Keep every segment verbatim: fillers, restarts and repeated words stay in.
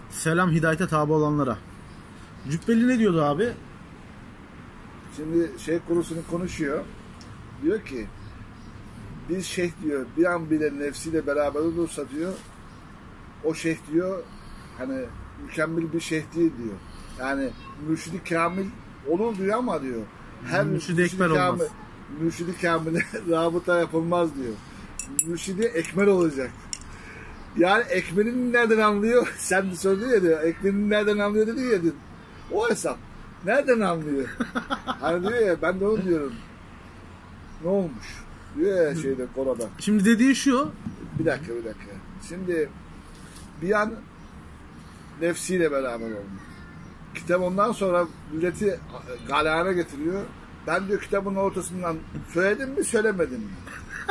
Selam hidayete tabi olanlara. Cübbeli ne diyordu abi? Şimdi şey konusunu konuşuyor. Diyor ki bir şeyh diyor bir an bile nefsiyle beraber olursa diyor o şeyh diyor hani mükemmel bir şeyh değil diyor. Yani mürşidi kamil olur diyor ama diyor her mürşidi ekmel kamil, olmaz. Mürşidi kamile rabıta yapılmaz diyor. Mürşidi ekmel olacak. Yani ekmelini nereden anlıyor? Sen de söyledin ya diyor. Ekmelini nereden anlıyor dedi ya diyor. O hesap. Nereden anlıyor? Hani diyor ya ben de onu diyorum. Ne olmuş? Diyor ya şeyde Korada. Şimdi dediği şu. Bir dakika bir dakika. Şimdi bir an nefsiyle beraber olmuş. Kitap ondan sonra milleti galeyana getiriyor. Ben diyor kitabın ortasından söyledim mi söylemedim mi?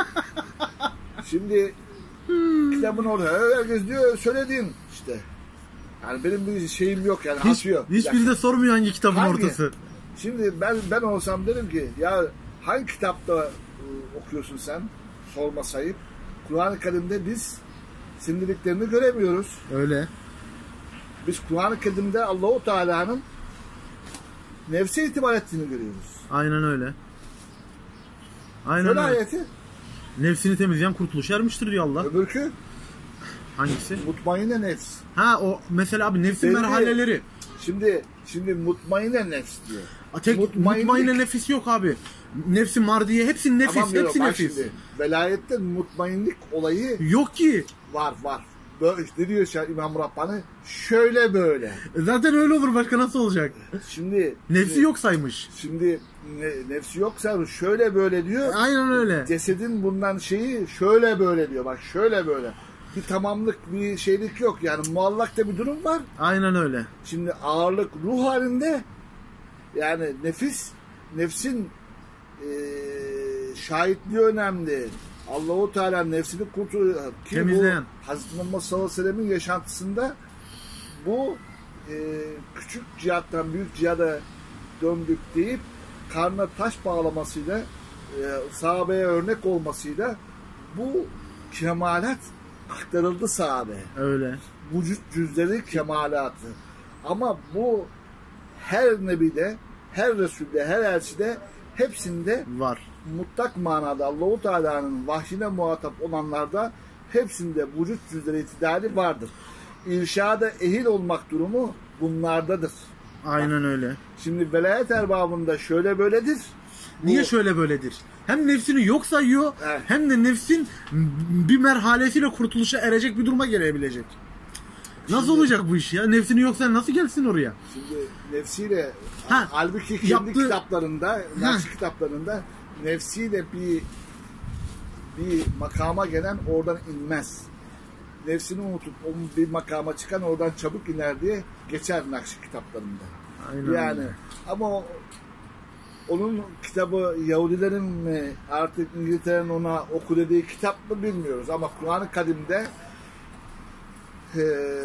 Şimdi kitabın orada herkes diyor söyledin işte. Yani benim bir şeyim yok yani Hiç, atıyor. hiçbiri de sormuyor hangi kitabın hangi? ortası. Şimdi ben ben olsam derim ki ya hangi kitapta e, okuyorsun sen? Sorma sayıp. Kur'an-ı Kerim'de biz sindirdiklerini göremiyoruz. Öyle. Biz Kur'an-ı Kerim'de Allah-u Teala'nın nefse itibar ettiğini görüyoruz. Aynen öyle. Aynen Şöyle öyle. ayeti. Nefsini temizleyen kurtuluş ermiştir diyor Allah. Öbürkü Hangisi? mutmainne nefs. Ha o mesela abi nefsin Belli. merhaleleri. Şimdi şimdi mutmainne nefs diyor. Tek Mutmainlik- mutmainne nefis yok abi. Nefsi mardiye hepsi nefis, Tamam diyorum, hepsi bak nefis. şimdi, velayette mutmainlik olayı Yok ki. var var. Böyle işte diyor şey, İmam Rabbani şöyle böyle. Zaten öyle olur başka nasıl olacak? Şimdi Nefsi şimdi, yok saymış. Şimdi ne, nefsi yoksa şöyle böyle diyor. Aynen öyle. Cesedin bundan şeyi şöyle böyle diyor. Bak şöyle böyle. Bir tamamlık bir şeylik yok. Yani muallakta bir durum var. Aynen öyle. Şimdi ağırlık ruh halinde yani nefis nefsin e, şahitliği önemli. Allah-u Teala nefsini kurtarıyor. Ki Temizleyen. bu Hazreti Muhammed sallallahu aleyhi ve sellem'in yaşantısında bu e, küçük cihattan büyük cihada döndük deyip karnına taş bağlamasıyla e, sahabeye örnek olmasıyla bu kemalat aktarıldı sahabeye. Öyle. Vücut cüzleri kemalatı. Ama bu her nebide, her Resul'de, her elçide hepsinde Var. mutlak manada Allah-u Teala'nın vahyine muhatap olanlarda hepsinde vücut cüzleri itidali vardır. İrşada ehil olmak durumu bunlardadır. Aynen Bak, öyle. şimdi velayet erbabında şöyle böyledir. Niye Bu, şöyle böyledir? Hem nefsini yok sayıyor, Evet. hem de nefsin bir merhalesiyle kurtuluşa erecek bir duruma gelebilecek. Nasıl Şimdi- olacak bu iş ya? Nefsini yoksa nasıl gelsin oraya? Şimdi nefsiyle Ha, halbuki kendi yaptığı- kitaplarında, Nakşi kitaplarında nefsiyle bir bir makama gelen oradan inmez. Nefsini unutup onun bir makama çıkan oradan çabuk iner diye geçer Nakşi kitaplarında. Aynen Yani öyle. ama o- onun kitabı Yahudilerin mi artık İngiltere'nin ona oku dediği kitap mı bilmiyoruz ama Kur'an-ı Kerim'de eee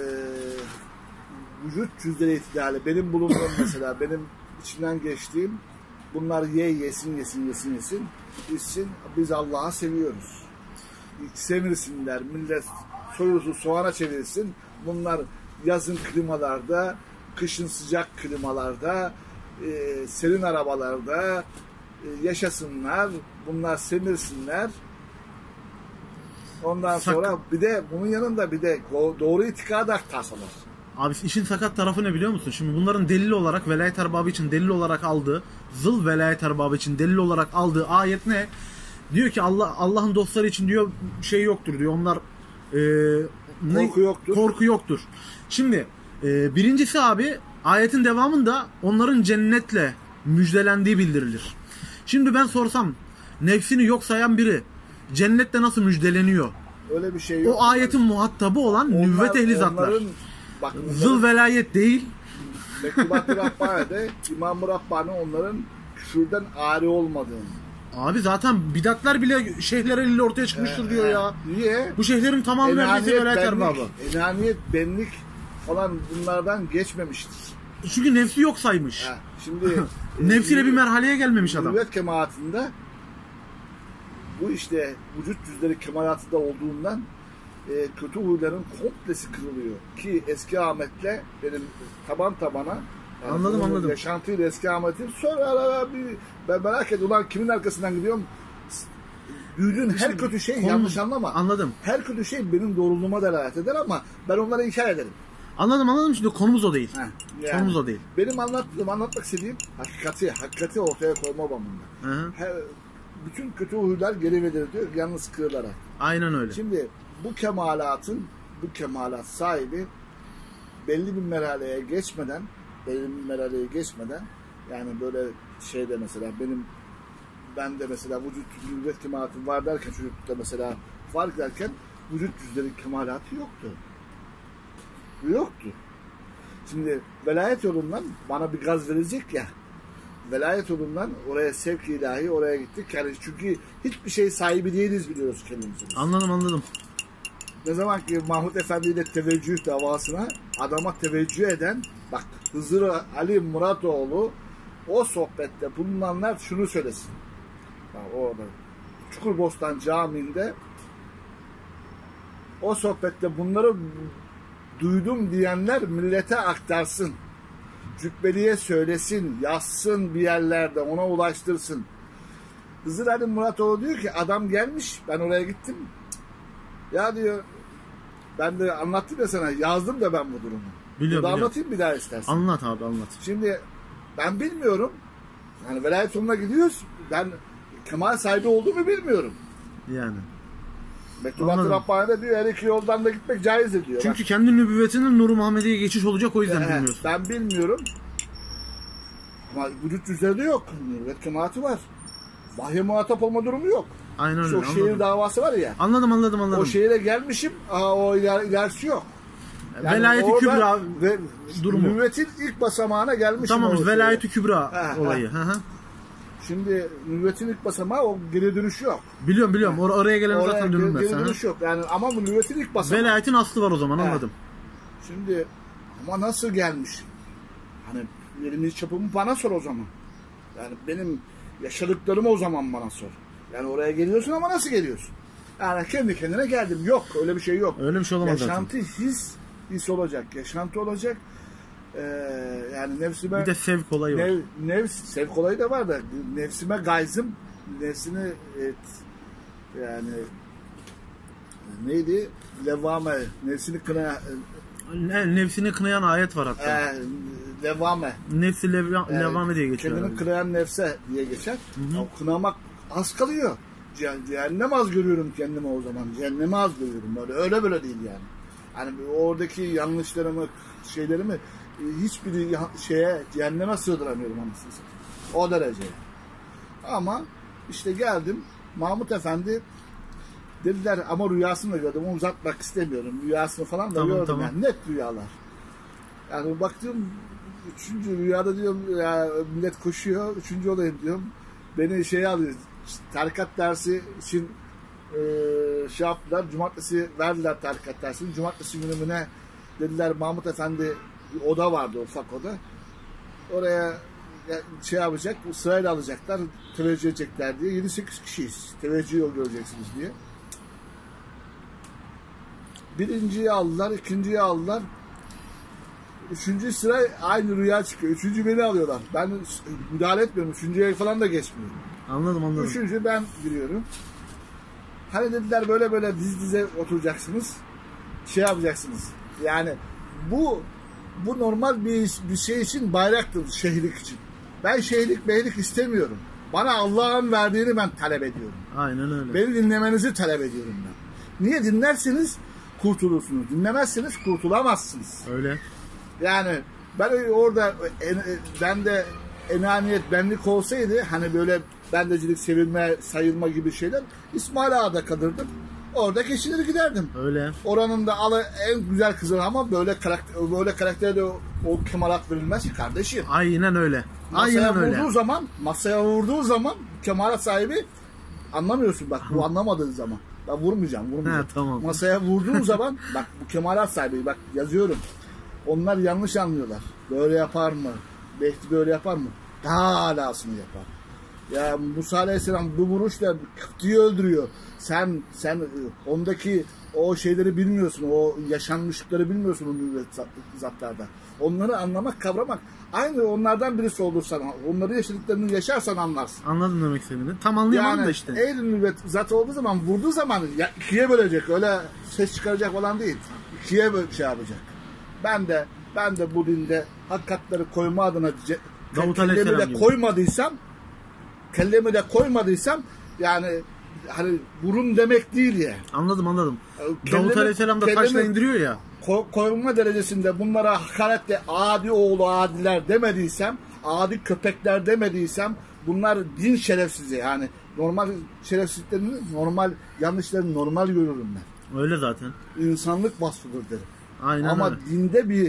vücut cüzleri itidali benim bulunduğum mesela benim içinden geçtiğim bunlar ye yesin yesin yesin yesin içsin biz Allah'ı seviyoruz. Semirsinler millet soyusu soğana çevirsin bunlar yazın klimalarda kışın sıcak klimalarda e, serin arabalarda e, yaşasınlar bunlar semirsinler ondan Sak- sonra bir de bunun yanında bir de doğru itikadı aktarsalar. Abi işin sakat tarafı ne biliyor musun? Şimdi bunların delil olarak velayet erbabı için delil olarak aldığı, zıl velayet erbabı için delil olarak aldığı ayet ne? Diyor ki Allah Allah'ın dostları için diyor şey yoktur diyor. Onlar e, ne? Korku yoktur. Korku yoktur. Şimdi e, birincisi abi ayetin devamında onların cennetle müjdelendiği bildirilir. Şimdi ben sorsam nefsini yok sayan biri cennette nasıl müjdeleniyor? Öyle bir şey yok. O ayetin muhatabı olan Onlar- nüvvet ehli zatlar. onların- bak, Zıl velayet değil. Mektubat-ı Rabbani'de İmam-ı Rabbani onların küfürden ari olmadığını. Abi zaten bidatlar bile şeyhler eliyle ortaya çıkmıştır diyor ya. Niye? Bu şeyhlerin tamamı neredeyse velayet erbabı. benlik, enaniyet, benlik falan bunlardan geçmemiştir. Çünkü nefsi yok saymış. Ha, şimdi Nefsiyle bir merhaleye gelmemiş adam. Nüvvet kemaatinde bu işte vücut cüzleri kemalatında olduğundan e, kötü huyların komplesi kırılıyor. Ki eski Ahmet'le benim taban tabana yani anladım anladım. yaşantıyla eski Ahmet'in sonra ara bir ben merak et ulan kimin arkasından gidiyorum? Büyüdüğün her kötü şey Konumuz, yanlış anlama. Anladım. Her kötü şey benim doğruluğuma delalet eder ama ben onları inkar ederim. Anladım anladım, şimdi konumuz o değil. Heh, yani konumuz o değil. Benim anlattığım, anlatmak istediğim hakikati, hakikati ortaya koyma babında. Hı hı. Her, bütün kötü huylar geri verilir diyor, yalnız kırılarak. Aynen öyle. Şimdi bu kemalatın, bu kemalat sahibi belli bir merhaleye geçmeden, belli bir merhaleye geçmeden, yani böyle şeyde mesela benim, ben de mesela vücut nübüvvet kemalatım var derken, çocukta mesela var derken vücut yüzleri kemalatı yoktu. Yoktu. Şimdi velayet yolundan bana bir gaz verecek ya, velayet yolundan oraya sevk ilahi, oraya gittik. Yani çünkü hiçbir şey sahibi değiliz biliyoruz kendimizi. Anladım anladım. Ne zaman ki Mahmut Efendi ile teveccüh davasına adama teveccüh eden, bak Hızır Ali Muratoğlu o sohbette bulunanlar şunu söylesin. Bak orada Çukurbostan Camii'nde o sohbette bunları duydum diyenler millete aktarsın. Cübbeliye söylesin, yazsın bir yerlerde, ona ulaştırsın. Hızır Ali Muratoğlu diyor ki adam gelmiş, ben oraya gittim. Ya diyor, ben de anlattım ya sana, yazdım da ben bu durumu. Biliyorum, Burada biliyorum. anlatayım bir daha istersen. Anlat abi anlat. Şimdi ben bilmiyorum. Yani velayet yoluna gidiyoruz. Ben kemal sahibi olduğumu bilmiyorum. Yani. Mektubat-ı Rabbani'de diyor her iki yoldan da gitmek caizdir diyor. Çünkü kendi nübüvvetinin Nur-u Muhammediye geçiş olacak, o yüzden ben, bilmiyorsun. Ben bilmiyorum. Ama vücut yüzleri yok. Nübüvvet kemalati var. Vahye muhatap olma durumu yok. Aynen öyle. O şehir davası var ya. Anladım anladım anladım. O şehire gelmişim. Aa, o iler, ilerisi yok. Yani velayeti kübra ve, durumu. Nübüvvetin ilk basamağına gelmişim. Tamam, velayeti kübra ha, olayı. Ha. Hı hı. Şimdi nübüvvetin ilk basamağı o geri dönüş yok. Biliyorum biliyorum. Or oraya gelen Oraya zaten geri, dönülmez. geri dönüş yok. Yani ama bu nübüvvetin ilk basamağı. Velayetin aslı var o zaman, Ha. anladım. Şimdi ama nasıl gelmiş? Hani elimi çapımı bana sor o zaman. Yani benim yaşadıklarımı o zaman bana sor. Yani oraya geliyorsun ama nasıl geliyorsun? Yani kendi kendine geldim. Yok, öyle bir şey yok. Öyle bir şey olamaz Yaşantı zaten. his, his olacak. Yaşantı olacak. Ee, yani nefsime... Bir de sevk olayı var. Nev, nefs, sevk olayı da var da nefsime gayzım, nefsini et, yani neydi? Levame, nefsini kına... Ne, nefsini kınayan ayet var hatta. E, levame. Nefsi leva, Yani levame diye geçiyor. Kendini herhalde. kınayan nefse diye geçer. Ama kınamak az kalıyor. Ce- Cehennem az görüyorum kendimi o zaman. Cehennemi az görüyorum. Böyle öyle böyle değil yani. Hani oradaki yanlışlarımı, şeylerimi e, hiçbiri ya- şeye cehenneme sığdıramıyorum anasını satayım. O derece. Ama işte geldim. Mahmut Efendi dediler ama rüyasını da gördüm. Onu uzatmak istemiyorum. Rüyasını falan da Tamam, gördüm. tamam. Yani net rüyalar. Yani baktım üçüncü rüyada diyorum ya millet koşuyor. Üçüncü olayım diyorum. Beni şeye alıyor. Tarikat dersi için e, şey yaptılar. Cumartesi verdiler tarikat dersini. Cumartesi günümüne dediler Mahmut Efendi bir oda vardı, ufak oda. Oraya şey yapacak, sırayla alacaklar, teveccüh edecekler diye. yedi sekiz kişiyiz. Teveccüh yol göreceksiniz diye. Birinciyi aldılar, ikinciyi aldılar. Üçüncü sıra aynı rüya çıkıyor. Üçüncü beni alıyorlar. Ben müdahale etmiyorum. Üçüncüye falan da geçmiyorum. Anladım anladım. Üçüncü ben giriyorum. Hani dediler böyle böyle diz dize oturacaksınız. Şey yapacaksınız. Yani bu bu normal bir, bir şey için bayraktır, şehirlik için. Ben şehirlik beylik istemiyorum. Bana Allah'ın verdiğini ben talep ediyorum. Aynen öyle. Beni dinlemenizi talep ediyorum ben. Niye dinlersiniz? Kurtulursunuz. Dinlemezseniz kurtulamazsınız. Öyle. Yani ben orada ben de enaniyet, benlik olsaydı hani böyle bendecilik, sevilme, sayılma gibi şeyler İsmail Ağa'da kalırdım. Orada geçinir giderdim. Öyle. Oranın da alı en güzel kızı ama böyle karakter, böyle karakterde o, o kemalat verilmez ki kardeşim. Aynen öyle. Masaya Aynen öyle. vurduğu zaman, masaya vurduğu zaman kemalat sahibi anlamıyorsun bak bu anlamadığın zaman. Ben vurmayacağım, vurmayacağım. Ha, tamam. Masaya vurduğun zaman bak bu kemalat sahibi bak yazıyorum. Onlar yanlış anlıyorlar. Böyle yapar mı? Belki böyle yapar mı? Daha alasını yapar. Ya Musa Aleyhisselam bu vuruşla Kıpti'yi öldürüyor. Sen sen ondaki o şeyleri bilmiyorsun. O yaşanmışlıkları bilmiyorsun o nübüvvet zatlarda. Onları anlamak, kavramak. Aynı onlardan birisi olursan, onları yaşadıklarını yaşarsan anlarsın. Anladım demek istediğini. Tam anlayamadım yani, da işte. Ehl nübüvvet zatı olduğu zaman, vurduğu zaman ya, ikiye bölecek. Öyle ses çıkaracak falan değil. İkiye böl şey yapacak. Ben de ben de bu dinde hakikatleri koyma adına Davut kellemi Aleyhisselam de gibi. koymadıysam kellemi de koymadıysam yani hani burun demek değil ya. Anladım anladım. Kellemi- Davut Aleyhisselam da taşla kellemi- indiriyor ya. Ko- koyma derecesinde bunlara hakaretle adi oğlu adiler demediysem, adi köpekler demediysem bunlar din şerefsizi yani normal şerefsizliklerini, normal yanlışlarını normal görürüm ben. Öyle zaten. İnsanlık vasfıdır derim. Aynen Ama öyle. dinde bir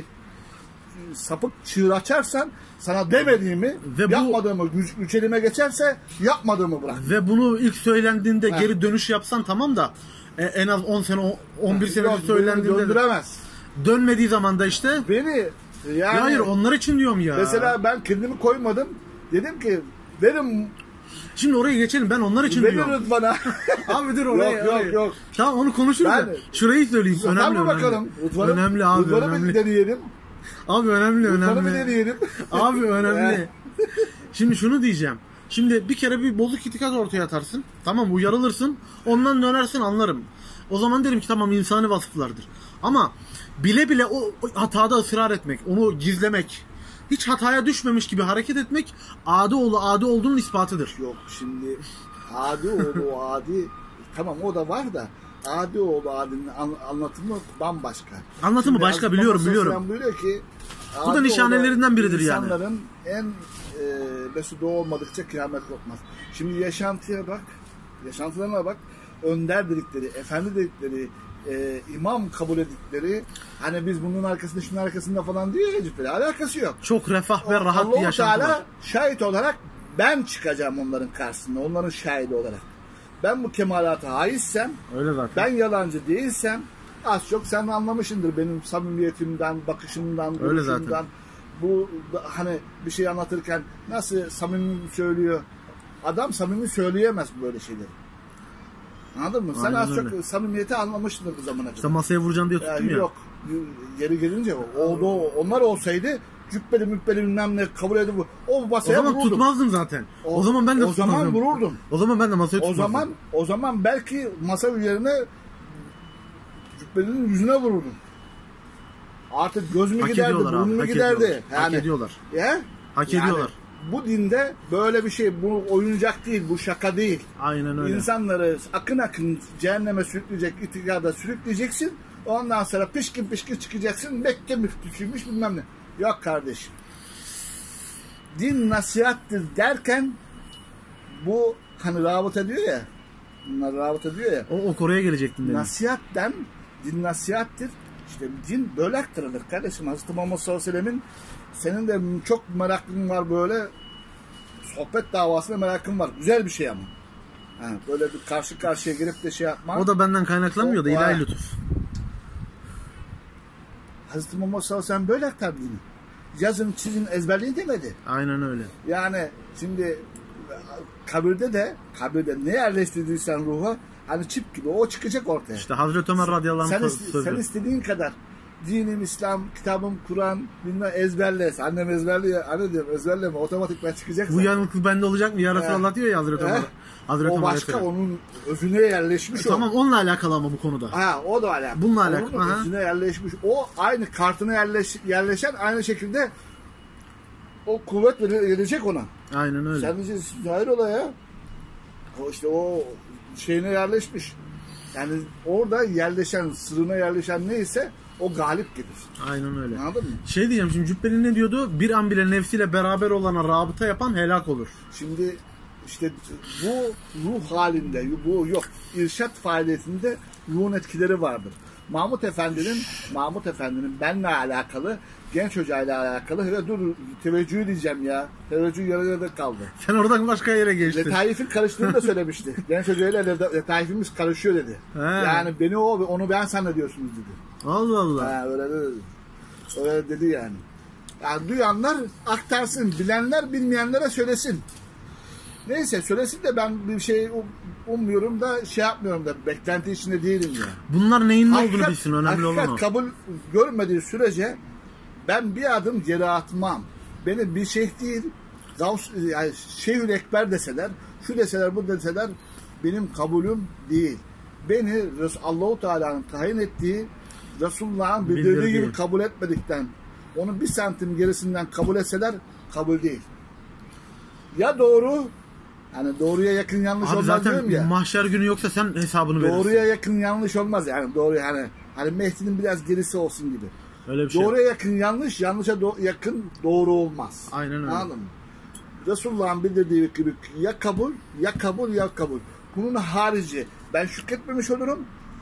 sapık çığır açarsan sana demediğimi, Ve bu- yapmadığımı, güç, güç elime geçerse yapmadığımı bırak. Ve bunu ilk söylendiğinde Ha. geri dönüş yapsan tamam da e, en az on sene o- on bir sene Yok, söylendiğinde beni döndüremez. dönmediği zaman da işte Beni yani ya hayır onlar için diyorum ya. mesela ben kendimi koymadım. Dedim ki verin Şimdi oraya geçelim ben onlar için diyorum. verin bana. Abi dur oraya. Yok, yok, oraya. yok. Tamam onu konuşuruz Ben- da. Şurayı söyleyeyim. Tutar Önemli mı önemli. bakalım? Rıdvan'ı- Önemli abi Rıdvan'ı bir önemli. deneyelim. Abi önemli Rıdvan'ı bir önemli. deneyelim. Abi önemli. Şimdi şunu diyeceğim. Şimdi bir kere bir bozuk itikat ortaya atarsın. Tamam uyarılırsın. Ondan dönersin anlarım. O zaman derim ki tamam insani vasıflardır. Ama bile bile o, o hatada ısrar etmek, onu gizlemek, hiç hataya düşmemiş gibi hareket etmek adi oğlu adi olduğunun ispatıdır. Yok şimdi adi oğlu adi tamam o da var da adi oğlu adinin an- anlatımı bambaşka. Anlatımı Şimdi başka, Hazreti biliyorum, Muhammed biliyorum. Aleyhisselam buyuruyor ki Bu da adi nişanelerinden oğlu biridir yani. İnsanların en e, mesudu olmadıkça kıyamet kopmaz. Şimdi yaşantıya bak, yaşantılarına bak. Önder dedikleri, efendi dedikleri, e, imam kabul edildikleri hani biz bunun arkasında şunun arkasında falan diyor ya Cübbeli. Alakası yok. Çok refah ve rahat bir Allah-u yaşantı Teala var. şahit olarak ben çıkacağım onların karşısında. Onların şahidi olarak. Ben bu kemalata haizsem, Öyle zaten. ben yalancı değilsem az çok sen anlamışsındır benim samimiyetimden, bakışımdan, Öyle duruşumdan. zaten. Bu hani bir şey anlatırken nasıl samimi söylüyor. Adam samimi söyleyemez böyle şeyleri. Anladın mı? Sen Aynen az öyle. çok samimiyeti anlamışsındır bu zamana kadar. İşte masaya vuracaksın diye tuttum Yani ya. yok. Yeri gelince oldu. Onlar olsaydı cübbeli mübbeli bilmem ne kabul edip o O masaya zaman vururdum. tutmazdım zaten. O, O- zaman ben de o zaman tutmazdım. vururdum. O zaman ben de masaya O tutmazdım. zaman o zaman belki masa üzerine cübbelinin yüzüne vururdum. Artık göz mü Hak giderdi, ediyorlar burun abi. mu Hak giderdi? ediyorlar. Hak ediyorlar. Ya? Hak Yani ediyorlar. Bu dinde böyle bir şey, bu oyuncak değil, bu şaka değil. Aynen öyle. İnsanları akın akın cehenneme sürükleyecek, itikada sürükleyeceksin. Ondan sonra pişkin pişkin çıkacaksın. Mekke müftüsüymüş bilmem ne. Yok kardeşim. Din nasihattır derken bu hani rabıta diyor ya. Bunlar rabıta diyor ya. O, o Kore'ye gelecektim dedim. Nasihatten din nasihattir. İşte din böyle aktarılır kardeşim. Hazreti Muhammed sallallahu aleyhi ve sellemin senin de çok merakın var böyle sohbet davasına merakın var. Güzel bir şey ama. Ha, böyle bir karşı karşıya gelip de şey yapma. O da benden kaynaklanmıyor da O- ilahi o- lütuf. Hazreti Muhammed sallallahu aleyhi ve sellem böyle aktardı dini. Yazın çizin ezberleyin demedi. Aynen öyle. Yani şimdi kabirde de kabirde ne yerleştirdiysen ruha hani çip gibi o çıkacak ortaya. İşte Hazreti Ömer radıyallahu sen, anh ist- sözü. sen istediğin kadar dinim, İslam, kitabım, Kur'an bilmem ezberle. Annem ezberliyor. Anne diyorum ezberleme otomatikman çıkacak. Bu zaten. yanıklık bende olacak mı? Ya Resulallah diyor ya Hazreti He? Ömer. Hazreti O Ömer başka Aleyhisselam. onun özüne yerleşmiş o. Tamam onunla alakalı ama bu konuda. Ha o da alakalı. Bununla Onun alakalı, aha. özüne yerleşmiş. O aynı kartına yerleş, yerleşen aynı şekilde o kuvvet vere- verecek ona. Aynen öyle. Sen diyeceksin hayır ola ya. O işte o şeyine yerleşmiş. Yani orada yerleşen, sırrına yerleşen neyse o galip gelir. Aynen öyle. Anladın mı? Şey diyeceğim şimdi Cübbeli ne diyordu? Bir an bile nefsiyle beraber olana rabıta yapan helak olur. Şimdi işte bu ruh halinde, bu yok irşat faaliyetinde ruhun etkileri vardır. Mahmut Efendi'nin Mahmut Efendi'nin benle alakalı, genç hocayla alakalı ve dur teveccühü diyeceğim ya. Teveccüh yarı yarıda kaldı. Sen oradan başka yere geçtin. Letaifin karıştığını da söylemişti. Genç hocayla leta- letaifimiz karışıyor dedi. He. Yani beni o onu ben zannediyorsunuz dedi. Allah Allah. Ha, öyle dedi. Öyle dedi yani. Yani duyanlar aktarsın, bilenler bilmeyenlere söylesin. Neyse söylesin de ben bir şey ummuyorum da şey yapmıyorum da beklenti içinde değilim ya. Bunlar neyin ne olduğunu Hakikat- bilsin, önemli olan o. hakikat kabul görmediği sürece ben bir adım geri atmam. Beni bir şeyh değil, Gavs, yani Şeyhül Ekber deseler, şu deseler, bu deseler benim kabulüm değil. Beni Allah-u Teala'nın tayin ettiği, Resulullah'ın bildirdiği Bildirdiği. gibi kabul etmedikten, onu bir santim gerisinden kabul etseler kabul değil. Ya doğru, hani doğruya yakın yanlış Abi olmaz diyorum zaten ya. mahşer günü yoksa sen hesabını verirsin. Doğruya yakın yanlış olmaz yani doğru yani. Hani Mehdi'nin biraz gerisi olsun gibi. Öyle bir şey. Doğruya yakın yanlış, yanlışa do- yakın doğru olmaz. Aynen öyle. Anladın mı? Resulullah'ın bildirdiği gibi ya kabul, ya kabul, ya kabul. Bunun harici ben şükretmemiş olurum.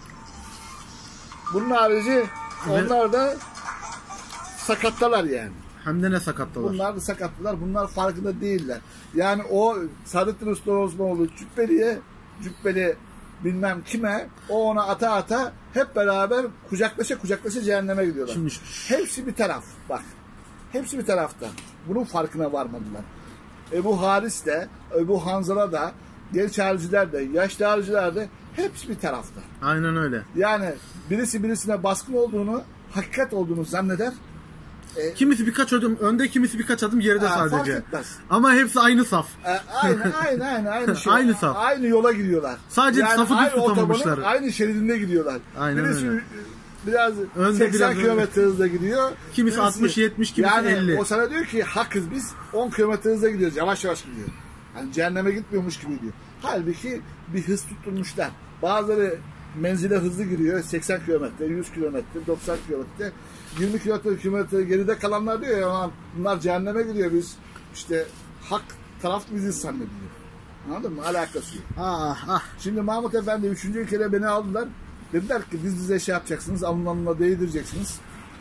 Bunun harici onlar da sakattalar yani. Hem de ne sakattılar. Bunlar da sakattılar. Bunlar farkında değiller. Yani o Saadettin Usta Osmanoğlu cübbeliye, cübbeli bilmem kime, o ona ata ata hep beraber kucaklaşa kucaklaşa cehenneme gidiyorlar. Şimdi Hepsi bir taraf. Bak. Hepsi bir tarafta. Bunun farkına varmadılar. Ebu Haris de, Ebu Hanzala da, genç hariciler de, yaşlı hariciler de hepsi bir tarafta. aynen öyle. Yani birisi birisine baskın olduğunu, hakikat olduğunu zanneder. Kimisi birkaç adım önde, kimisi birkaç adım geride Ha, fark sadece. etmez. Ama hepsi aynı saf. E, aynı aynı aynı aynı şey. Aynı saf. Aynı yola gidiyorlar. Sadece safı düz aynı tutamamışlar. otobanın aynı şeridinde gidiyorlar. Aynen birisi öyle. biraz Önde seksen biraz kilometre hızla gidiyor. Kimisi Birisi- altmış yetmiş, kimisi yani elli. o sana diyor ki hakız biz on kilometre hızla gidiyoruz. Yavaş yavaş gidiyor. Yani cehenneme gitmiyormuş gibi diyor. Halbuki bir hız tutturmuşlar. Bazıları menzile hızlı giriyor. seksen kilometre, yüz kilometre, doksan kilometre. yirmi kilometre, kilometre geride kalanlar diyor ya bunlar cehenneme gidiyor biz. İşte hak taraf bizi zannediyor. Anladın mı? Alakası yok. Ah ah. Şimdi Mahmut Efendi üçüncü kere beni aldılar. Dediler ki biz bize şey yapacaksınız, alnına değdireceksiniz.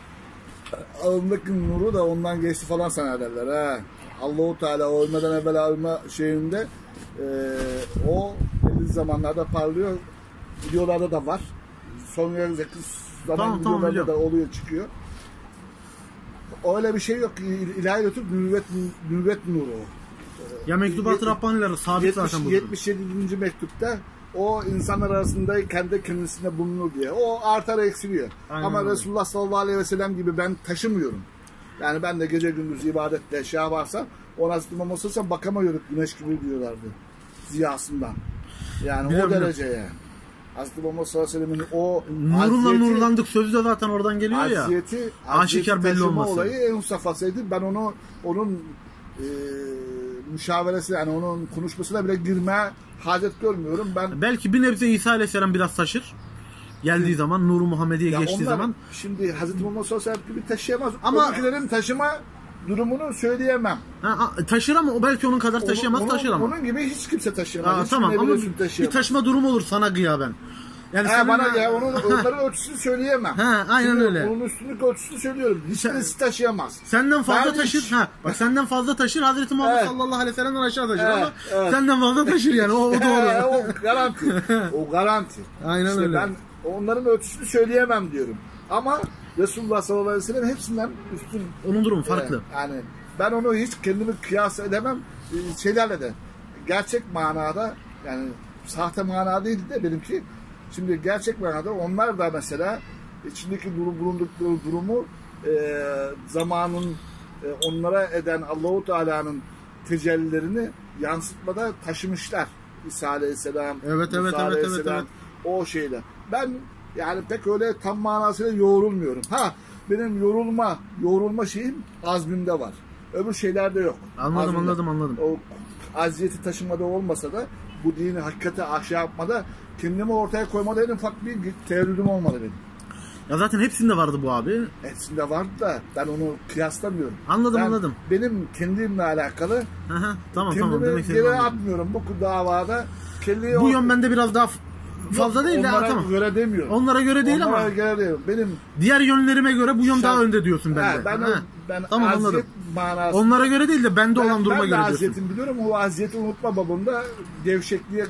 Alnındaki nuru da ondan geçti falan zannederler. Ha. Allah-u Teala o ölmeden evvel alma şeyinde e, o belli zamanlarda parlıyor. Videolarda da var. Son yakın zaman Tamam, tamam, videolarda biliyorum. da oluyor, çıkıyor. Öyle bir şey yok. İl- İlahi lütuf nübüvvet, nübüvvet nuru o. Ya mektubat-ı Rabbanileri sabit yetmiş, zaten bu. yetmiş yedinci mektupta o insanlar arasında kendi kendisine bulunur diye. O artar eksiliyor. Aynen Ama öyle. Resulullah sallallahu aleyhi ve sellem gibi ben taşımıyorum. Yani ben de gece gündüz ibadetle şey yaparsam ona Hazreti Muhammed sallallahu aleyhi ve sellem bakamıyorduk güneş gibi diyorlardı. Ziyasından. Yani Biliyorum, o dereceye. Hazreti Muhammed sallallahu aleyhi ve sellem'in o Nurunla aziyeti- nurlandık sözü de zaten oradan geliyor ya. Aziyeti, Aşikar aziyeti belli taşıma olması. olayı en safhasıydı. Ben onu onun e, müşaveresi yani onun konuşmasına bile girmeye hacet görmüyorum. Ben Belki bir nebze İsa Aleyhisselam biraz taşır. Geldiği zaman, Nuru Muhammediye ya geçtiği onlar zaman. şimdi Hazreti Muhammed sallallahu aleyhi ve sellem gibi taşıyamaz. Ama- Ama öbürkilerin taşıma durumunu söyleyemem. Ha, a- taşır ama o belki onun kadar taşıyamaz, onun, taşır ama. Onun gibi hiç kimse taşıyamaz. Aa, Hiç tamam ama nebilesin bir taşıyamaz. taşıma durumu olur sana gıyaben. Yani Ha, senin- bana ya onun, onların ölçüsünü söyleyemem. Ha, aynen Şimdi öyle. Onun üstünlük ölçüsünü söylüyorum. Hiçbirisi taşıyamaz. Senden fazla Ben taşır. hiç- Ha, bak senden fazla taşır. Hazreti Muhammed Evet. sallallahu aleyhi ve sellem'den aşağı taşır Evet, ama evet. senden fazla taşır yani. O, o He, doğru. o garanti. O garanti. Aynen İşte öyle. ben onların ölçüsünü söyleyemem diyorum. Ama Resulullah sallallahu aleyhi ve sellem hepsinden üstün. Onun durumu farklı. Ee, Yani ben onu hiç kendimi kıyas edemem. Ee, Şeylerle de. Gerçek manada yani sahte manada değil de benimki. Şimdi gerçek manada onlar da mesela içindeki durum, bulundukları durumu e, zamanın e, onlara eden Allahu Teala'nın tecellilerini yansıtmada taşımışlar. İsa Aleyhisselam, Evet, evet, Musa evet, evet, Aleyhisselam, evet. o şeyle. Ben yani pek öyle tam manasıyla yoğrulmuyorum. Ha benim yorulma, yoğrulma şeyim azmimde var. Öbür şeylerde yok. Anladım, Azmimde. anladım, anladım. O aziyeti taşımada olmasa da bu dini hakikate aşağı yapmada kendimi ortaya koymada en ufak bir tereddüdüm olmadı benim. Ya zaten hepsinde vardı bu abi. Hepsinde vardı da ben onu kıyaslamıyorum. Anladım, Ben- anladım. Benim kendimle alakalı Aha, tamam kendimi tamam demek geri istediğimi anladım. atmıyorum bu davada. Kendimi Bu yön bende biraz daha f- fazla değil de onlara tamam. göre demiyorum. Onlara göre değil Onlara ama göre değil. Benim diğer yönlerime göre bu yön Şart- daha önde diyorsun bende. Ha, ben, Ha, ben tamam aziyet anladım. manası. Onlara göre değil de bende ben, olan duruma ben de göre diyorsun. aziyetimi biliyorum. O aziyeti unutma babında gevşekliğe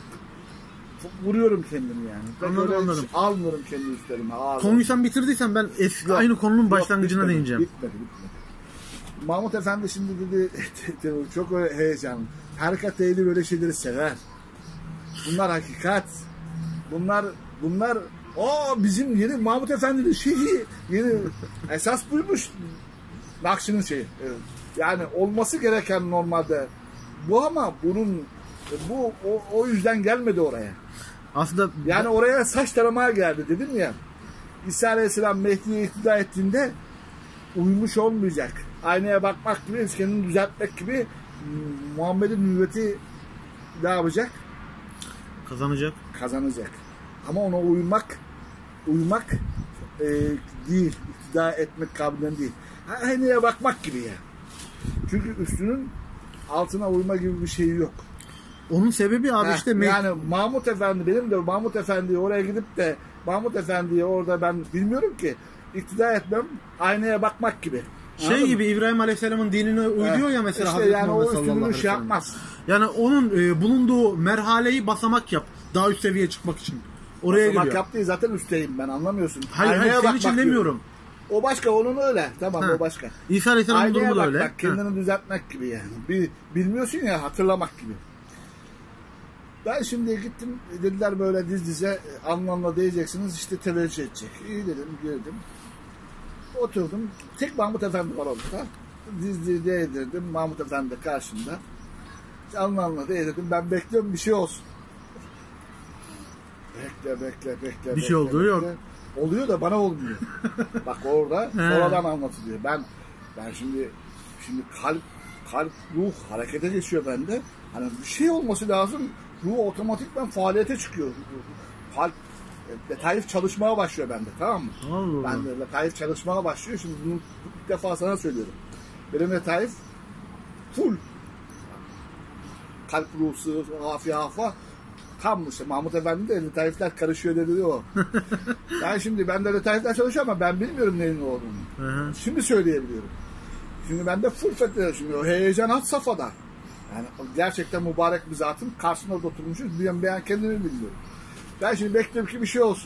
vuruyorum kendimi yani. Ben Anladım, öyle hiç anladım. almıyorum kendi üstlerime. ağır Konuyu sen bitirdiysen ben eski Yok, aynı konunun yok, başlangıcına bitmedi, değineceğim. Bitmedi, bitmedi. Mahmut Efendi şimdi dedi çok öyle heyecanlı. Tarikat ehli böyle şeyleri sever. Bunlar hakikat. Bunlar bunlar o bizim yeni Mahmut Efendi'nin şeyi yeni esas buymuş. Nakşi'nin şeyi. Evet. Yani olması gereken normalde bu ama bunun bu o, o yüzden gelmedi oraya. Aslında yani oraya saç taramaya geldi dedim ya. İsa Aleyhisselam Mehdi'ye iktidar ettiğinde uymuş olmayacak. Aynaya bakmak gibi, kendini düzeltmek gibi Muhammed'in nübüvveti ne yapacak? Kazanacak. Kazanacak. Ama ona uymak uymak e, değil. İktidar etmek kabilinden değil. Aynaya bakmak gibi ya. Çünkü üstünün altına uyma gibi bir şey yok. Onun sebebi abi Heh, işte yani Mahmut Efendi benim de Mahmut Efendi'ye oraya gidip de Mahmut Efendi'ye orada ben bilmiyorum ki iktidar etmem aynaya bakmak gibi. Şey Anladın gibi mı? İbrahim Aleyhisselam'ın dinine uyuyor ya mesela işte Hazreti yani Muhammed o sallallahu aleyhi ve üstünlüğü şey sellem. yapmaz. Yani onun e, bulunduğu merhaleyi basamak yap. Daha üst seviyeye çıkmak için. Oraya Basamak gidiyor. yaptığı zaten üstteyim ben anlamıyorsun. Hayır hayır senin için demiyorum. O başka onun öyle. Tamam Ha. o başka. İsa Aleyhisselam'ın Aynaya durumu da bakmak, öyle. kendini Ha. düzeltmek gibi yani. Bir, bilmiyorsun ya hatırlamak gibi. Ben şimdi gittim dediler böyle diz dize anlamla diyeceksiniz işte teveccüh edecek. İyi dedim girdim. Oturdum. Tek Mahmut Efendi var orada. Diz dize değdirdim. Mahmut Efendi karşımda. Anlamla değdirdim. Ben bekliyorum bir şey olsun. Bekle bekle bekle. Bir bekle, şey olduğu bekle. yok. Oluyor da bana olmuyor. Bak orada sonradan anlatılıyor. Ben ben şimdi şimdi kalp kalp ruh harekete geçiyor bende. Hani bir şey olması lazım. Ruh otomatikman faaliyete çıkıyor. Kalp letaif çalışmaya başlıyor bende, tamam mı? Allah. Ben de letaif çalışmaya başlıyor. Şimdi bunu ilk defa sana söylüyorum. Benim letaif full. Kalp ruhsu, hafi hafa tam işte Mahmut Efendi de letaifler karışıyor dedi o. Ben şimdi ben de letaifler çalışıyor ama ben bilmiyorum neyin ne olduğunu. Hı hı. Şimdi söyleyebiliyorum. Şimdi ben de full fethediyorum şimdi. O heyecan had safhada. Yani gerçekten mübarek bir zatın karşısında da oturmuşuz. Ben, ben kendimi bilmiyorum. Ben şimdi bekliyorum ki bir şey olsun.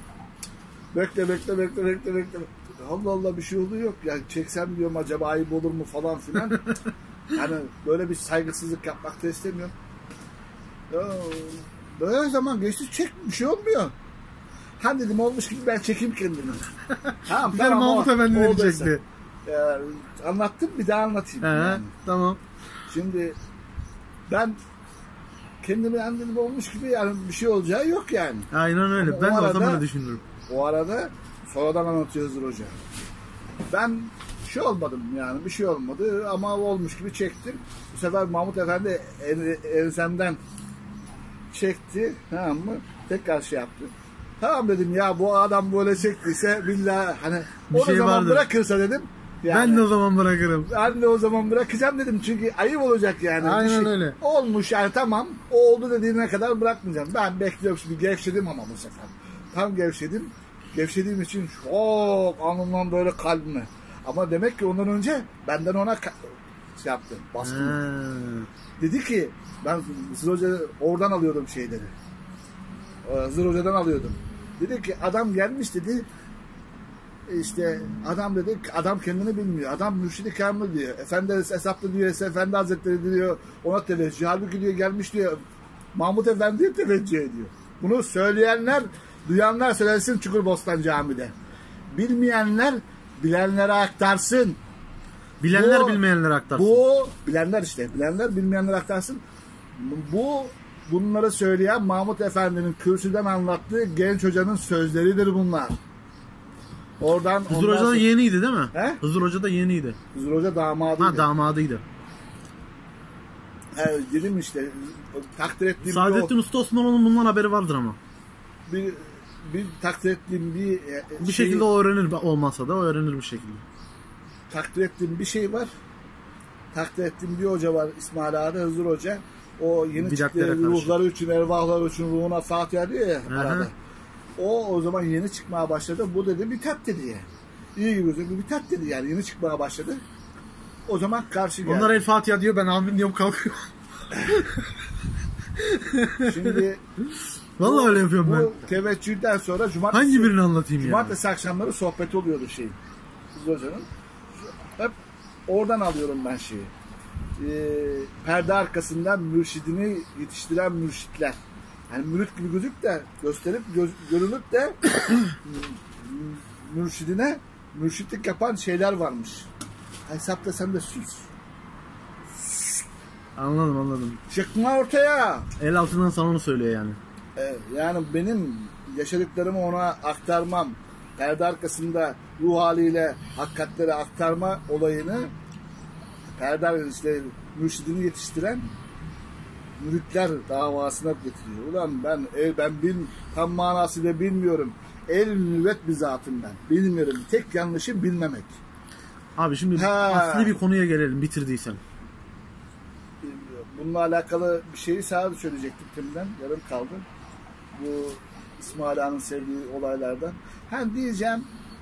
Bekle bekle bekle bekle bekle. Allah Allah bir şey oluyor yok. Yani çeksem diyorum acaba ayıp olur mu falan filan. Yani böyle bir saygısızlık yapmak da istemiyorum. Ya, böyle zaman geçti çek bir şey olmuyor. Ha dedim olmuş gibi ben çekeyim kendimi. Tamam Bir tamam, Mahmut Efendi verecekti. Ya, anlattım bir daha anlatayım. He, yani. Tamam. Şimdi ben kendimi anladım olmuş gibi yani bir şey olacağı yok yani. Aynen öyle. Ama ben o de o arada- zaman öyle düşünürüm. O arada sonradan anlatıyor Hızır Hoca. Ben şey olmadım yani bir şey olmadı ama olmuş gibi çektim. Bu sefer Mahmut Efendi en- ensemden çekti, tamam mı? Tekrar şey yaptı. Tamam dedim ya bu adam böyle çektiyse billahi hani Bir o şey zaman vardır. bırakırsa dedim. Yani, Ben de o zaman bırakırım. ben de o zaman bırakacağım dedim çünkü ayıp olacak yani. Aynen Bir şey öyle. Olmuş yani tamam o oldu dediğine kadar bırakmayacağım. Ben bekliyorum şimdi gevşedim ama bu sefer. Tam gevşedim. Gevşediğim için çok alnımdan böyle kalbime. Ama demek ki ondan önce benden ona ka- şey yaptı. Bastım. Ha. Dedi ki ben Hızır Hoca oradan alıyordum şeyleri. Ee, Hızır Hoca'dan alıyordum. Dedi ki adam gelmiş dedi. İşte adam dedi adam kendini bilmiyor. Adam mürşidi kamil diyor. Efendi hesaplı diyor. Efendi Hazretleri diyor. Ona teveccüh. Halbuki diyor gelmiş diyor. Mahmut Efendi'ye teveccüh ediyor. Bunu söyleyenler, duyanlar söylesin Çukurbostan Camii'de. Bilmeyenler bilenlere aktarsın. Bilenler Bu- bilmeyenlere aktarsın. Bu bilenler işte. Bilenler bilmeyenlere aktarsın. Bu bunları söyleyen Mahmut Efendi'nin kürsüden anlattığı genç hocanın sözleridir bunlar. Oradan Hızır ondan Hoca da sonra- yeniydi değil mi? He? Hızır Hoca da yeniydi. Hızır Hoca damadıydı. Ha damadıydı. He, dedim işte takdir ettiğim Saadettin Usta Osmanoğlu'nun bundan haberi vardır ama. bir, bir, bir takdir ettiğim bir e, Bir şeyi- şekilde o öğrenir olmasa da o öğrenir bir şekilde. takdir ettiğim bir şey var. Takdir ettiğim bir hoca var İsmail Ağa'da Hızır Hoca. O yeni Bidatlere çıktığı karşı. ruhları için, ervahları için ruhuna Fatiha diyor ya Hı hı. arada. O o zaman yeni çıkmaya başladı. Bu dedi bitat dedi yani. İyi gibi gözüküyor. Bir bitat dedi yani. Yeni çıkmaya başladı. O zaman karşı geldi. Onlar El Fatiha diyor ben amin diyorum kalkıyor. Şimdi Vallahi öyle yapıyorum ben. bu teveccühden sonra cumartesi, Hangi birini anlatayım ya? cumartesi akşamları sohbet oluyordu şeyin. Hızır Hoca'nın. Hep oradan alıyorum ben şeyi. Ee, perde arkasından mürşidini yetiştiren mürşitler. Yani mürit gibi gözük de gösterip göz, görünüp de mürşidine mürşitlik yapan şeyler varmış. Hesapta sen de sus. Anladım anladım. Çıkma ortaya. El altından sana onu söylüyor yani. Ee, yani benim yaşadıklarımı ona aktarmam, perde arkasında ruh haliyle hakikatleri aktarma olayını perde işte mürşidini yetiştiren müritler davasına getiriyor. Ulan ben el ben bil, tam manasıyla bilmiyorum. El nüvvet bir zatım ben. Bilmiyorum. Tek yanlışı bilmemek. Abi şimdi Ha. asli bir konuya gelelim bitirdiysen. Bununla alakalı bir şeyi sadece söyleyecektim timden. Yarım kaldı. Bu İsmail Ağa'nın sevdiği olaylardan. Hem diyeceğim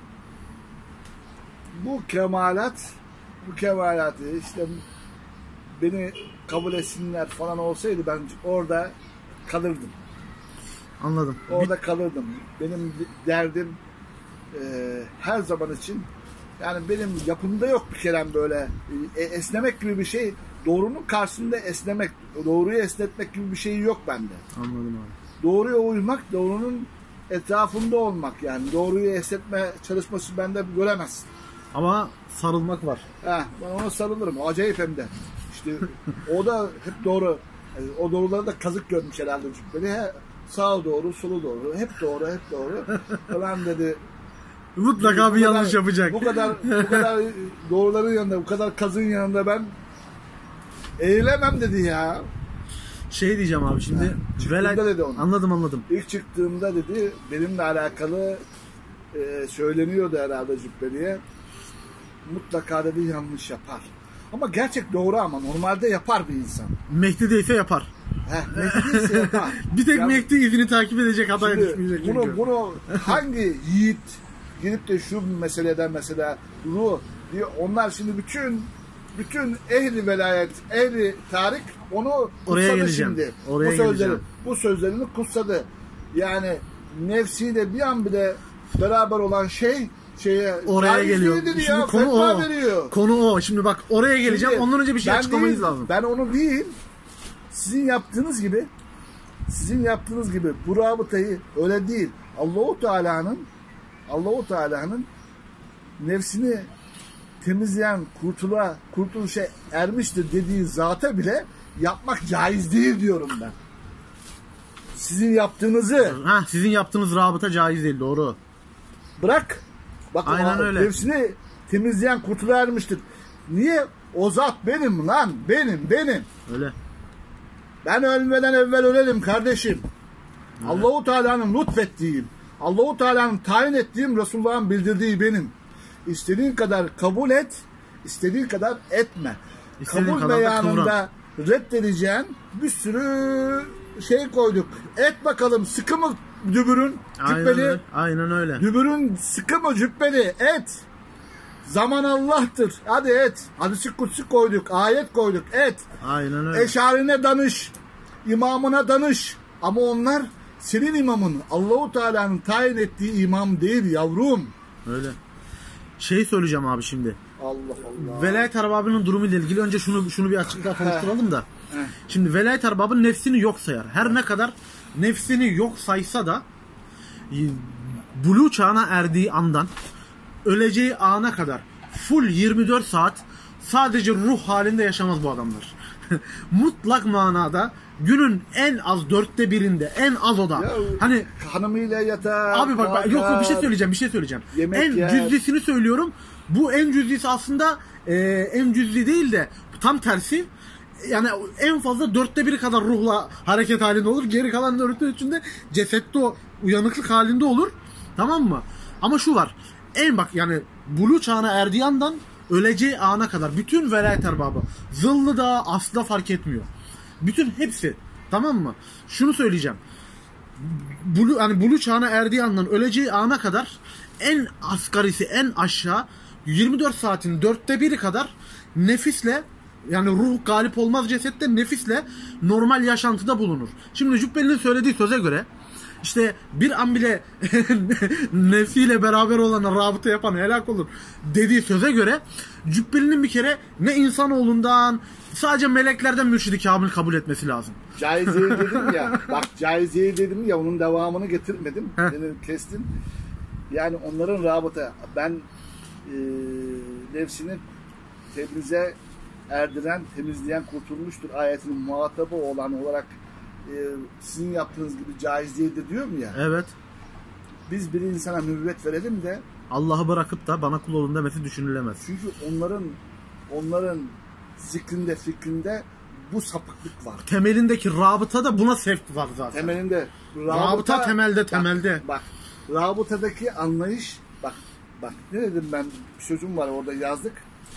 bu kemalat bu kemalatı işte beni kabul etsinler falan olsaydı ben orada kalırdım. Anladım. Orada kalırdım. Benim derdim e, her zaman için yani benim yapımda yok bir kere böyle e, esnemek gibi bir şey. Doğrunun karşısında esnemek, doğruyu esnetmek gibi bir şey yok bende. Anladım abi. Doğruya uymak, doğrunun etrafında olmak yani. Doğruyu esnetme çalışması bende göremezsin. Ama sarılmak var. Heh, ben ona sarılırım. Acayip hem de. İşte o da hep doğru. Yani o doğruları da kazık görmüş herhalde cübbeli. He, sağa doğru, solu doğru. Hep doğru, hep doğru. Falan dedi. Mutlaka Bu bir kadar- yanlış yapacak. Bu kadar bu kadar doğruların yanında, bu kadar kazın yanında ben eğilemem dedi ya. Şey diyeceğim abi şimdi. Ha, çıktığında velayet... dedi onu. Anladım anladım. İlk çıktığımda dedi benimle alakalı e, söyleniyordu herhalde Cübbeli'ye. Mutlaka dedi yanlış yapar. Ama gerçek doğru ama normalde yapar bir insan. Mehdi değilse yapar. Heh, Mehdi değilse yapar. Bir tek Ya- Mehdi izini takip edecek, hataya Şimdi düşmeyecek çünkü. bunu, bunu hangi yiğit gelip de şu meseleden mesela ruh diyor, onlar şimdi bütün bütün ehli velayet, ehli tarik onu Oraya kutsadı geleceğim. şimdi. Oraya bu sözleri, geleceğim. bu sözlerini kutsadı. Yani nefsiyle bir an bile beraber olan şey şeye Oraya caiz geliyor. değildir Şimdi ya, konu fetva o. veriyor. Konu o. Şimdi bak oraya geleceğim. Şimdi Ondan önce bir şey ben açıklamayız değil, lazım. Ben onu değil, sizin yaptığınız gibi sizin yaptığınız gibi bu rabıtayı öyle değil. Allahu Teala'nın Allahu Teala'nın nefsini temizleyen kurtula kurtuluşa ermiştir dediği zata bile yapmak caiz değil diyorum ben. Sizin yaptığınızı Ha, sizin yaptığınız rabıta caiz değil, doğru. bırak. Bak Aynen o öyle. nefsini temizleyen kurtula ermiştir. Niye? O zat benim lan. Benim, benim. Öyle. Ben ölmeden evvel ölelim kardeşim. Allahu Teala'nın lütfettiğim, Allahu Teala'nın tayin ettiğim, Resulullah'ın bildirdiği benim. İstediğin kadar kabul et, istediğin kadar etme. İstediğin kabul kadar da beyanında reddedeceğin bir sürü şey koyduk. Et bakalım, sıkı mı dübürün Aynen cübbeli? öyle. Aynen öyle. Dübürün sıkı mı cübbeli? Et. Zaman Allah'tır. Hadi et. Hadis-i kutsi koyduk, ayet koyduk. Et. Aynen öyle. Eşarine danış, imamına danış. Ama onlar senin imamın, Allahu Teala'nın tayin ettiği imam değil yavrum. Öyle. Şey söyleyeceğim abi şimdi. Allah Allah. Velayet erbabının durumu ile ilgili önce şunu şunu bir açıklığa kavuşturalım da. Şimdi velayet erbabı nefsini yok sayar. Her ne kadar nefsini yok saysa da buluğ çağına erdiği andan öleceği ana kadar full yirmi dört saat sadece ruh halinde yaşamaz bu adamlar. Mutlak manada günün en az dörtte birinde, en az o da. Ya, hani hanımıyla yatar. abi bak, bak yok yok bir şey kalkar. söyleyeceğim, bir şey söyleyeceğim. Yemek en yer. cüzdisini söylüyorum. Bu en cüzdisi aslında e, en cüzdi değil de tam tersi. Yani en fazla dörtte biri kadar ruhla hareket halinde olur. Geri kalan dörtte üçünde cesette o uyanıklık halinde olur. Tamam mı? Ama şu var. En bak yani buluğ çağına erdiği andan öleceği ana kadar bütün velayet erbabı zıllı da asla fark etmiyor. Bütün hepsi, tamam mı? Şunu söyleyeceğim. Bulu, yani buluğ çağına erdiği andan öleceği ana kadar en asgarisi, en aşağı yirmi dört saatin dörtte biri kadar nefisle, yani ruh galip olmaz cesette, nefisle normal yaşantıda bulunur. Şimdi Cübbeli'nin söylediği söze göre işte bir an bile nefsiyle beraber olana rabıta yapan helak olur dediği söze göre Cübbeli'nin bir kere ne insanoğlundan sadece meleklerden mürşidi kamil kabul etmesi lazım. Caiziye dedim ya. Bak caiziye dedim ya, onun devamını getirmedim. Benim kestim. Yani onların rabıta, ben e, nefsini temize erdiren, temizleyen kurtulmuştur ayetinin muhatabı olan olarak e, sizin yaptığınız gibi caiziye de diyorum ya. Evet. Biz bir insana nübüvvet verelim de Allah'ı bırakıp da bana kul olun demesi düşünülemez. Çünkü onların onların zikrinde, fikrinde bu sapıklık var. Temelindeki rabıta da buna sevk var zaten. Temelinde rabıta, Rabıta temelde temelde. Bak, bak rabıtadaki anlayış, bak bak ne dedim ben, bir sözüm var orada yazdık.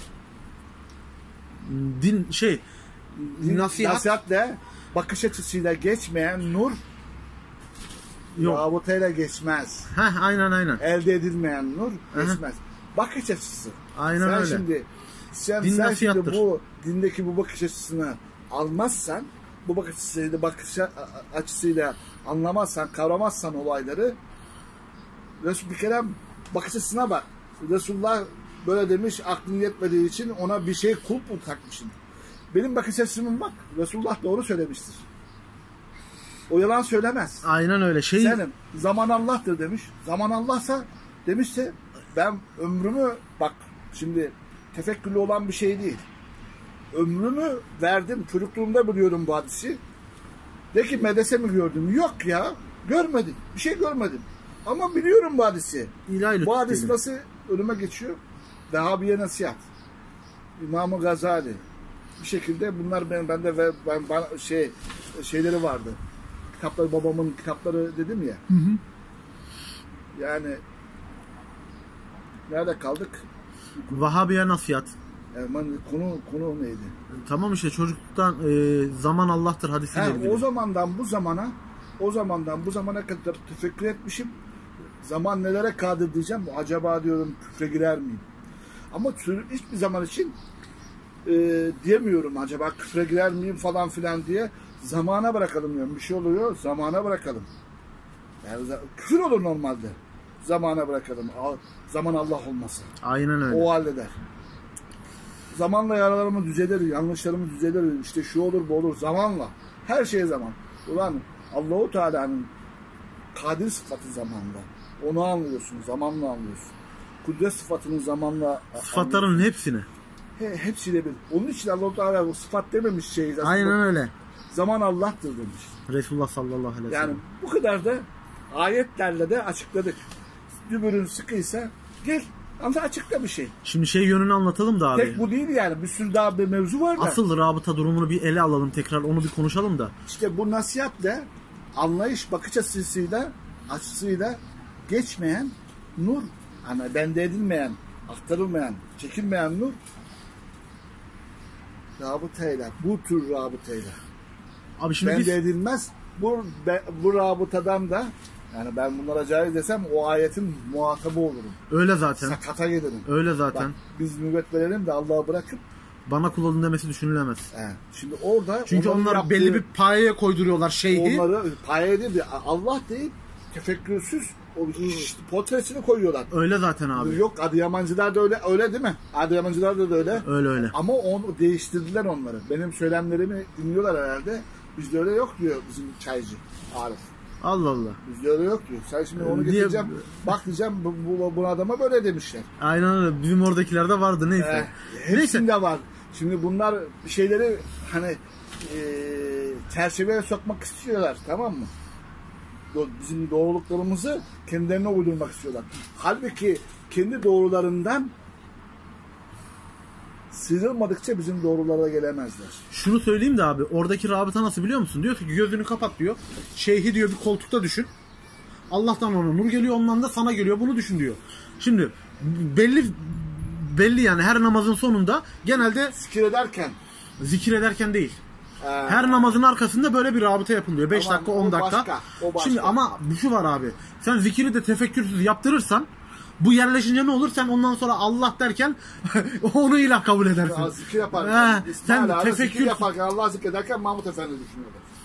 Din şey nasihat, Nasihatle bakış açısıyla geçmeyen nur yok. rabıtayla geçmez. Heh, aynen aynen. Elde edilmeyen nur geçmez. Hı-hı. Bakış açısı. Aynen sen öyle. Şimdi, sen Din sen nasihattır. şimdi bu dindeki bu bakış açısını almazsan, bu bakış açısıyla, bakış açısıyla anlamazsan, kavramazsan olayları, Resul bir kere bakış açısına bak. Resulullah böyle demiş, aklın yetmediği için ona bir şey kulp mu takmışsın? Benim bakış açısıma bak. Resulullah doğru söylemiştir. O yalan söylemez. Aynen öyle. Şey Senin zaman Allah'tır demiş. Zaman Allah'sa demişse ben ömrümü, bak şimdi tefekkürlü olan bir şey değil. Ömrümü verdim. Çocukluğumda biliyorum bu hadisi. De ki medrese mi gördüm? Yok ya. Görmedim. Bir şey görmedim. Ama biliyorum bu hadisi. İlahi Bu hadis lütfeyle. nasıl önüme geçiyor? Vehhabiye nasihat. İmam-ı Gazali. Bir şekilde bunlar ben bende ve ben bana şey şeyleri vardı. Kitapları, babamın kitapları dedim ya. Hı hı. Yani nerede kaldık? Vahabiye nasihat. Yani konu konu neydi? Tamam işte çocukluktan e, zaman Allah'tır hadisiyle He, ilgili. o zamandan bu zamana o zamandan bu zamana kadar tefekkür etmişim. Zaman nelere kadir diyeceğim. Acaba diyorum küfre girer miyim? Ama hiçbir zaman için e, diyemiyorum acaba küfre girer miyim falan filan diye. Zamana bırakalım diyorum. Bir şey oluyor, zamana bırakalım. Yani küfür olur normalde. Zamana bırakalım. Zaman Allah olmasa. Aynen öyle. O halleder. Zamanla yaralarımı düzelir, yanlışlarımı düzelir. İşte şu olur, bu olur. Zamanla. Her şeye zaman. Ulan Allah-u Teala'nın kadir sıfatı zamanla. Onu anlıyorsun, zamanla anlıyorsun. Kudret sıfatının zamanla Sıfatların hepsini. He, hepsiyle bir. Onun için Allah-u Teala o sıfat dememiş şey. Aynen öyle. Zaman Allah'tır demiş. Resulullah sallallahu aleyhi ve sellem. Yani bu kadar da ayetlerle de açıkladık. Dübürün sıkıysa gel. Ama açıkta bir şey. Şimdi şey yönünü anlatalım da abi. Tek bu değil yani. Bir sürü daha bir mevzu var da. Asıl rabıta durumunu bir ele alalım tekrar. Onu bir konuşalım da. İşte bu nasihatle anlayış bakış açısıyla açısıyla geçmeyen nur, hani bende edilmeyen, aktarılmayan, çekilmeyen nur rabıtayla, bu tür rabıtayla Abi şimdi bende biz... edilmez. Bu, be, bu rabıtadan da yani ben bunlara caiz desem o ayetin muhatabı olurum. Öyle zaten. Sakata gelirim. Öyle zaten. Bak, biz nübüvvet verelim de Allah'a bırakıp bana kul olun demesi düşünülemez. he, şimdi orada Çünkü onlar yaptığı, belli bir payeye koyduruyorlar şeyi. onları paye değil, Allah deyip tefekkürsüz o işte, portresini koyuyorlar. Öyle zaten abi. Yok Adıyamanlılar da öyle, öyle değil mi? Adıyamanlılar da öyle. Öyle öyle. Ama onu değiştirdiler onları. Benim söylemlerimi dinliyorlar herhalde. Bizde öyle yok diyor bizim çaycı Arif. Allah Allah. Bizde öyle yok diyor. Sen şimdi onu Diye- getireceğim. Bak diyeceğim bu, bu, bu adama böyle demişler. Aynen öyle. Bizim oradakilerde vardı neyse. Eh, Neyse. hepsinde var. Şimdi bunlar bir şeyleri hani e, çerçeveye sokmak istiyorlar, tamam mı? Do- Bizim doğruluklarımızı kendilerine uydurmak istiyorlar. Halbuki kendi doğrularından sıyrılmadıkça bizim doğrulara gelemezler. Şunu söyleyeyim de abi. Oradaki rabıta nasıl biliyor musun? Diyor ki gözünü kapat diyor. Şeyhi diyor bir koltukta düşün. Allah'tan ona nur geliyor, ondan da sana geliyor. Bunu düşün diyor. Şimdi belli belli yani her namazın sonunda genelde Zikir ederken zikir ederken değil. e, Her namazın arkasında böyle bir rabıta yapılıyor. beş Tamam, dakika, o on dakika. başka, o başka. Şimdi ama şu var abi. Sen zikiri de tefekkürsüz yaptırırsan bu yerleşince ne olur? Sen ondan sonra Allah derken onu ilah kabul edersin. ya, zikir yaparken, He, İsmail sen abi tefekkür zikir yaparken, Allah zikrederken Mahmut Efendi düşünüyorlar.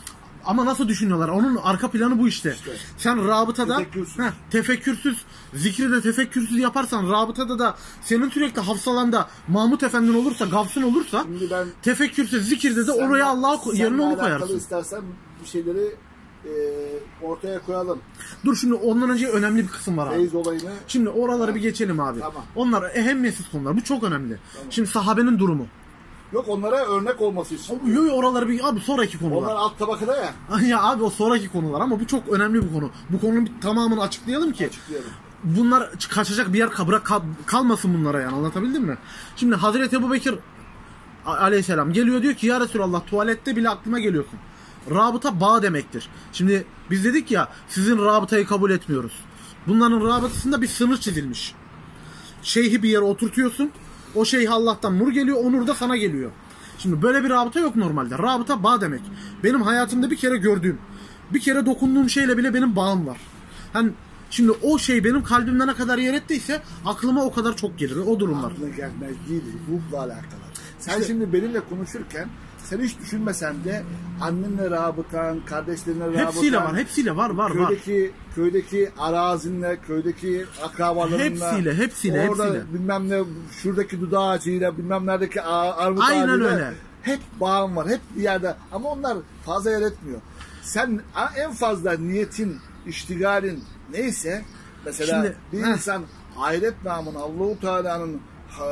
Ama nasıl düşünüyorlar? Onun arka planı bu işte. İşte. Sen rabıtada Tefekkürsüz. heh, tefekkürsüz, zikri de tefekkürsüz yaparsan, rabıtada da senin sürekli hafsalanda Mahmut Efendi'nin olursa, Gavs'ın olursa, Şimdi ben tefekkürsüz zikirde de Sen- oraya Allah'a ko- yerine seninle onu alakalı koyarsın. istersen bir şeyleri e, ortaya koyalım. Dur şimdi ondan önce önemli bir kısım var abi. Feyiz olayını. Şimdi oraları bir geçelim abi. Tamam. Onlar ehemmiyetsiz konular. Bu çok önemli. Şimdi sahabenin durumu. Yok, onlara örnek olması için. Yo yo oraları bir abi sonraki konular. Onlar alt tabakada ya. Ya abi o sonraki konular ama bu çok önemli bir konu. Bu konunun bir tamamını açıklayalım ki. Açıklayalım. Bunlar kaçacak bir yer kabra kal- kalmasın bunlara yani, anlatabildim mi? Şimdi Hazreti Ebubekir a- aleyhisselam geliyor, diyor ki ya Resulallah tuvalette bile aklıma geliyorsun. Rabıta bağ demektir. Şimdi biz dedik ya sizin rabıtayı kabul etmiyoruz. Bunların rabıtasında bir sınır çizilmiş. Şeyhi bir yere oturtuyorsun. O şeyh Allah'tan nur geliyor, o nur da sana geliyor. Şimdi böyle bir rabıta yok normalde. Rabıta bağ demek. Benim hayatımda bir kere gördüğüm, bir kere dokunduğum şeyle bile benim bağım var. Hani şimdi o şey benim kalbimde ne kadar yer ettiyse aklıma o kadar çok gelir. O durumlar. Aklına gelmez değil. Ruhla alakalı. Sen İşte- şimdi benimle konuşurken sen hiç düşünmesen de annenle rabıtan, kardeşlerinle rabıtan, Hepsiyle var, hepsiyle var, var, var. köydeki, köydeki arazinle, köydeki akrabalarınla, Hepsiyle, hepsiyle, orada hepsiyle. bilmem ne, şuradaki dudağı ağacıyla, bilmem neredeki a- armut Aynen ağacıyla öyle. hep bağım var, hep bir yerde. Ama onlar fazla yer etmiyor. Sen en fazla niyetin, iştigalin neyse, mesela Şimdi, bir heh. insan ahiret namına, Allahu Teala'nın ha,